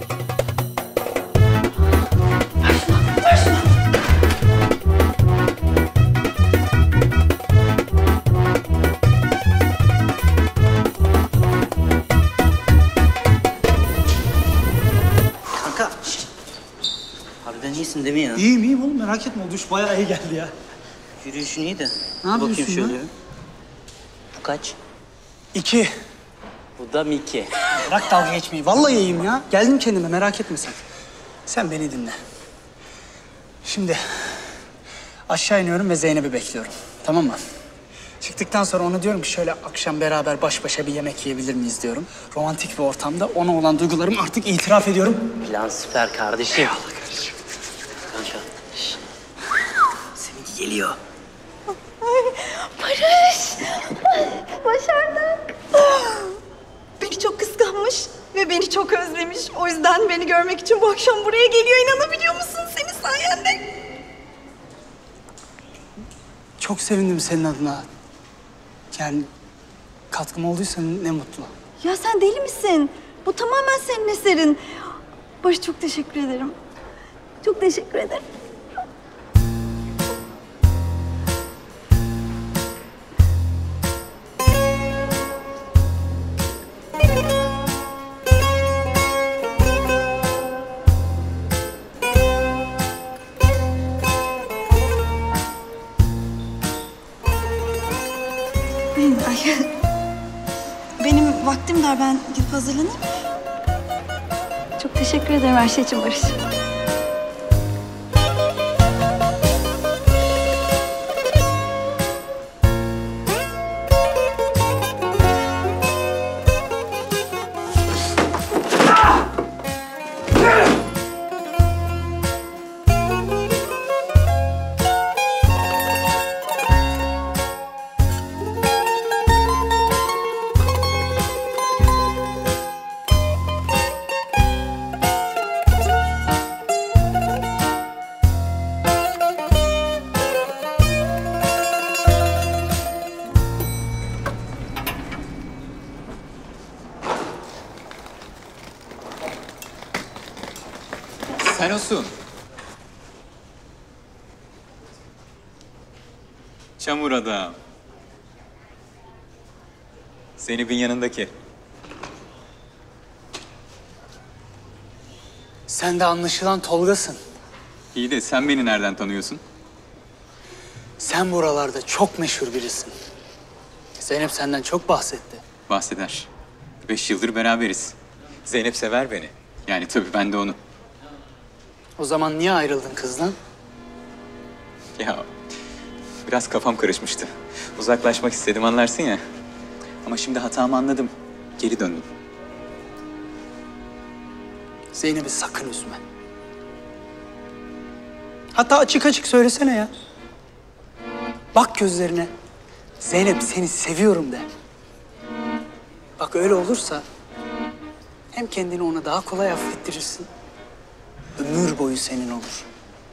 Kanka. Harbiden iyisin değil mi ya? İyiyim oğlum, merak etme. O duş bayağı iyi geldi ya. Yürüyüşün iyi de. Ne yapıyorsun bakayım şöyle. ya? Bu kaç? 2. Bu da Miki. Bırak dalga geçmeyi. Vallahi iyiyim ya. Geldim kendime, merak etme sen. Sen beni dinle. Şimdi aşağı iniyorum ve Zeynep'i bekliyorum. Tamam mı? Çıktıktan sonra ona diyorum ki şöyle akşam beraber baş başa bir yemek yiyebilir miyiz diyorum. Romantik bir ortamda ona olan duygularımı artık itiraf ediyorum. Plan süper kardeşim. Eyvallah kardeşim. Kanka. Seninki geliyor. Barış! Başardık. Beni çok kıskanmış ve beni çok özlemiş. O yüzden beni görmek için bu akşam buraya geliyor. İnanabiliyor musun? Senin sayende. Çok sevindim senin adına. Yani katkım olduysa ne mutlu. Ya sen deli misin? Bu tamamen senin eserin. Barış çok teşekkür ederim. Çok teşekkür ederim. Ay, benim vaktim dar, ben gidip hazırlanayım. Çok teşekkür ederim her şey için Barış. Sen olsun. Çamur adam. Zeynep'in yanındaki. Sen de anlaşılan Tolga'sın. İyi de sen beni nereden tanıyorsun? Sen buralarda çok meşhur birisin. Zeynep senden çok bahsetti. Bahseder. 5 yıldır beraberiz. Zeynep sever beni. Yani tabii ben de onu. O zaman niye ayrıldın kızdan? Ya Biraz kafam karışmıştı. Uzaklaşmak istedim, anlarsın ya. Ama şimdi hatamı anladım. Geri döndüm. Zeynep'i sakın üzme. Hatta açık açık söylesene ya. Bak gözlerine. Zeynep seni seviyorum de. Bak öyle olursa hem kendini ona daha kolay affettirirsin. Ömür boyu senin olur.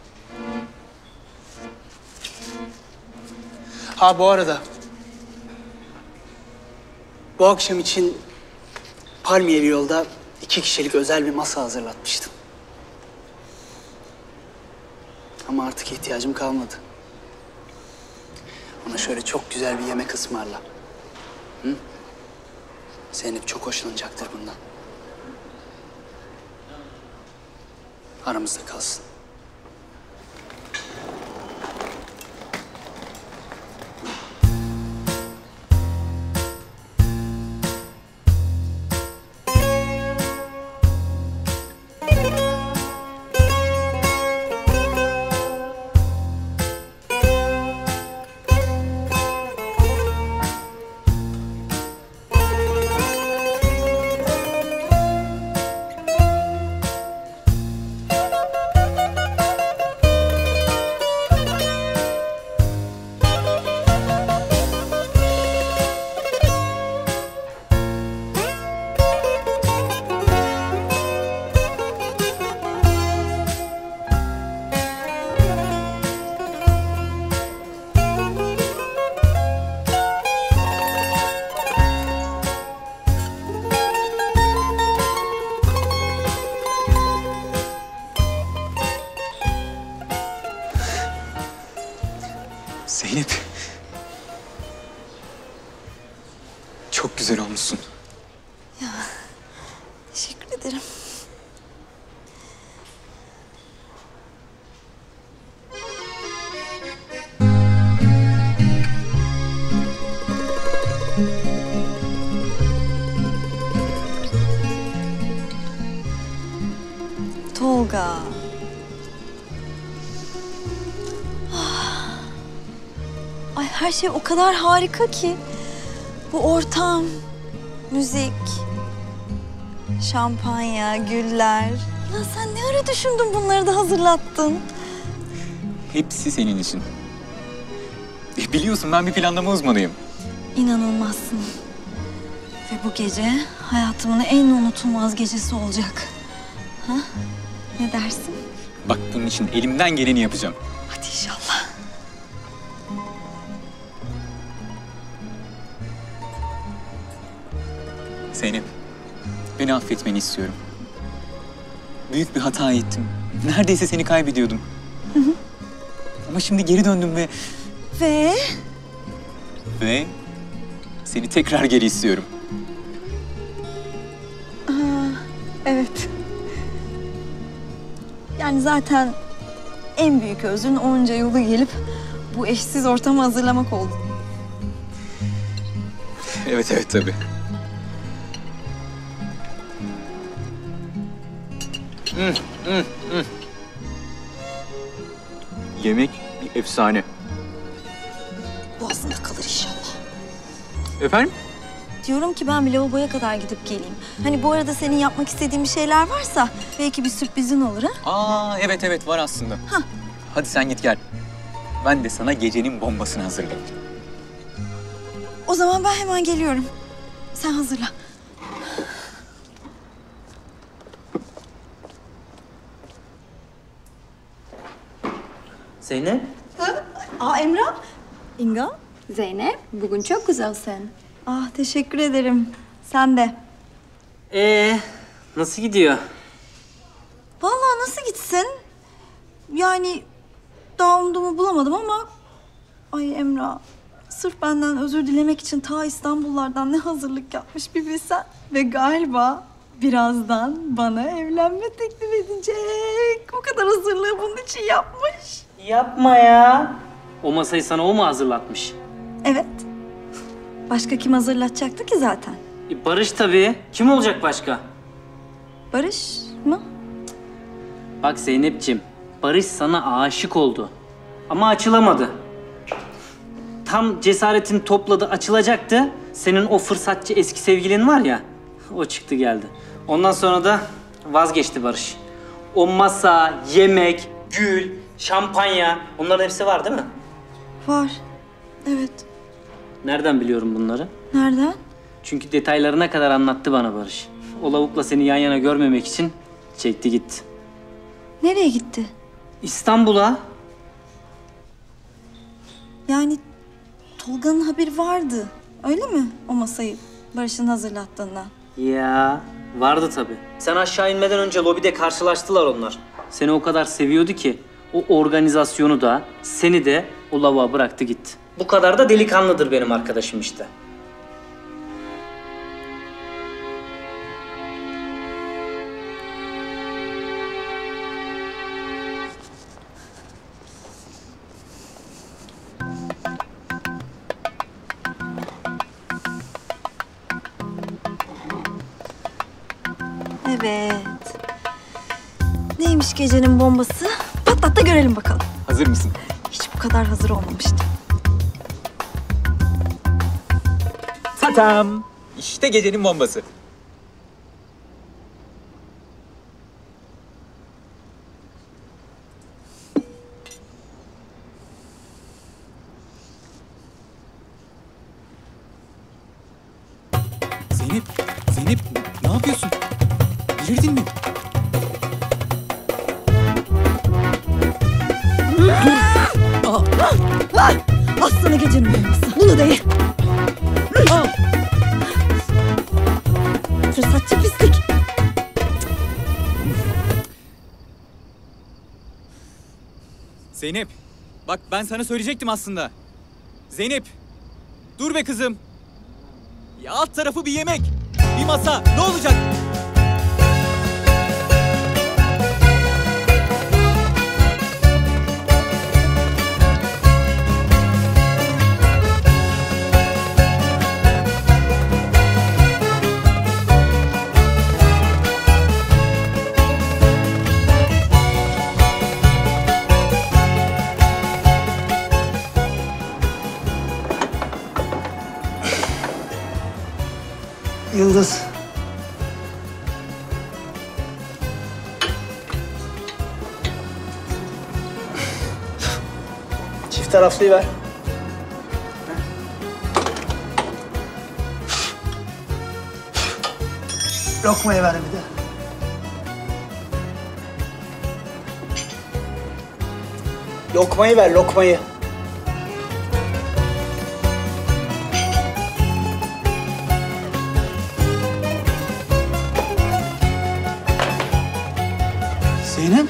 Ha bu arada bu akşam için Palmiyeli Yolda 2 kişilik özel bir masa hazırlatmıştım. Ama artık ihtiyacım kalmadı. Ona şöyle çok güzel bir yemek ısmarla. Hı? Zeynep çok hoşlanacaktır bundan. Aramızda kalsın. Zeynep. Çok güzel olmuşsun. Ya teşekkür ederim. Tolga. Ay her şey o kadar harika ki. Bu ortam, müzik, şampanya, güller. Ya sen ne ara düşündün bunları da hazırlattın? Hepsi senin için. Biliyorsun ben bir planlama uzmanıyım. İnanılmazsın. Ve bu gece hayatımın en unutulmaz gecesi olacak. Ha? Ne dersin? Bak bunun için elimden geleni yapacağım. Hadi inşallah. Zeynep, beni affetmeni istiyorum. Büyük bir hata ettim. Neredeyse seni kaybediyordum. Hı hı. Ama şimdi geri döndüm ve seni tekrar geri istiyorum. Evet. Yani zaten en büyük özrün onca yolu gelip bu eşsiz ortamı hazırlamak oldu. Evet tabii. Yemek bir efsane. Boğazında kalır inşallah. Efendim? Diyorum ki ben bir lavaboya kadar gidip geleyim. Hani bu arada senin yapmak istediğin bir şeyler varsa belki bir sürprizin olur ha? Aa evet var aslında. Hah. Hadi sen git gel. Ben de sana gecenin bombasını hazırlayayım. O zaman ben hemen geliyorum. Sen hazırla. Zeynep. Aa Emrah. İnga. Zeynep, bugün çok güzelsin. Ah teşekkür ederim. Sen de. Nasıl gidiyor? Vallahi nasıl gitsin? Yani daha umudumu bulamadım ama... Ay Emrah, sırf benden özür dilemek için ta İstanbullardan ne hazırlık yapmış bir bilsen. Ve galiba birazdan bana evlenme teklif edecek. O kadar hazırlığı bunun için yapmış. Yapma ya. O masayı sana o mu hazırlatmış? Evet. Başka kim hazırlatacaktı ki zaten? Barış tabii. Kim olacak başka? Barış mı? Bak Zeynep'ciğim, Barış sana aşık oldu. Ama açılamadı. tam cesaretini topladı, açılacaktı. Senin o fırsatçı eski sevgilin var ya, o çıktı geldi. Ondan sonra da vazgeçti Barış. O masa, yemek, gül, şampanya, onların hepsi var değil mi? Var. Evet. Nereden biliyorum bunları? Nereden? Çünkü detaylarına kadar anlattı bana Barış. O lavukla seni yan yana görmemek için çekti gitti. Nereye gitti? İstanbul'a. Yani Tolga'nın haberi vardı. Öyle mi? O masayı Barış'ın hazırlattığından. Ya vardı tabii. Sen aşağı inmeden önce lobide karşılaştılar onlar. Seni o kadar seviyordu ki o organizasyonu da seni de o lavuğa bıraktı gitti. Bu kadar da delikanlıdır benim arkadaşım işte. Evet. Neymiş gecenin bombası? Patlat da görelim bakalım. Hazır mısın? Hiç bu kadar hazır olmamıştım. Tatam! İşte gecenin bombası. Zeynep ne yapıyorsun? Delirdin mi? Aslında gecenin bombası. Bunu da ye. Fırsatçı pislik. Zeynep, bak ben sana söyleyecektim aslında. Zeynep, dur be kızım. Ya alt tarafı bir yemek, bir masa, ne olacak? Yıldız. Çift taraflıyı ver. Lokmayı ver bir de. Lokmayı ver, lokmayı. Zeynep.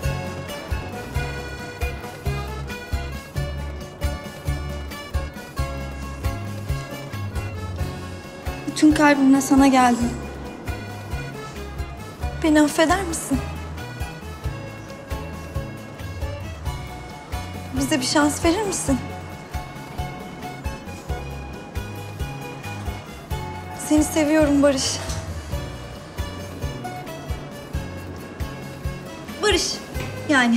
Bütün kalbimle sana geldim. Beni affeder misin? Bize bir şans verir misin? Seni seviyorum Barış. Barış, yani.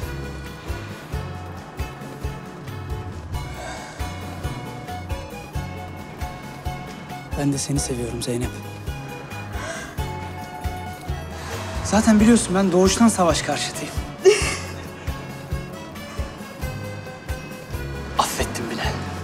Ben de seni seviyorum Zeynep. Zaten biliyorsun ben doğuştan savaş karşıtıyım. Affettim bile.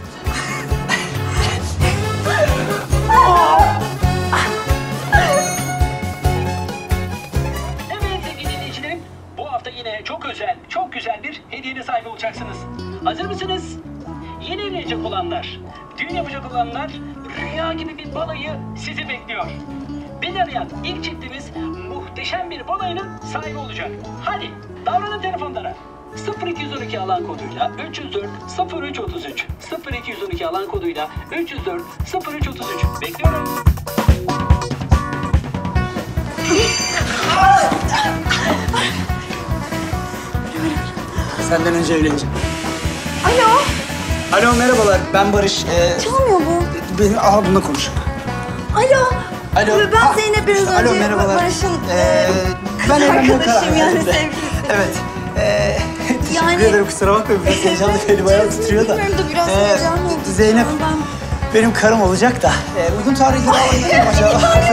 Evet sevgili dinleyicilerim, bu hafta yine çok özel, çok güzel bir hediyenin sahibi olacaksınız. Hazır mısınız? Yeni evlenecek olanlar, düğün yapacak olanlar, rüya gibi bir balayı sizi bekliyor. Beni arayan ilk çiftimiz muhteşem bir balayının sahibi olacak. Hadi davranın telefonlara. 0212 alan koduyla 304 0333 0212 alan koduyla 304 0333 bekliyorum. Senden önce evleneceğim. Alo. Alo merhabalar ben Barış. Çalmıyor bu. Benim bununla konuş. Alo. Alo. Ben Zeynep biraz önce Alo merhabalar. Barış'ın ben evlenmeye karar arkadaşım yani verdim de. sevgilisi. Evet. Teşekkür ederim, kusura bakmayın. Biraz heyecanlı, elim ayağım titriyor da. Benim de biraz heyecanlı oldu. Zeynep benim karım olacak da. Uygun tarihleri alabilirim acaba?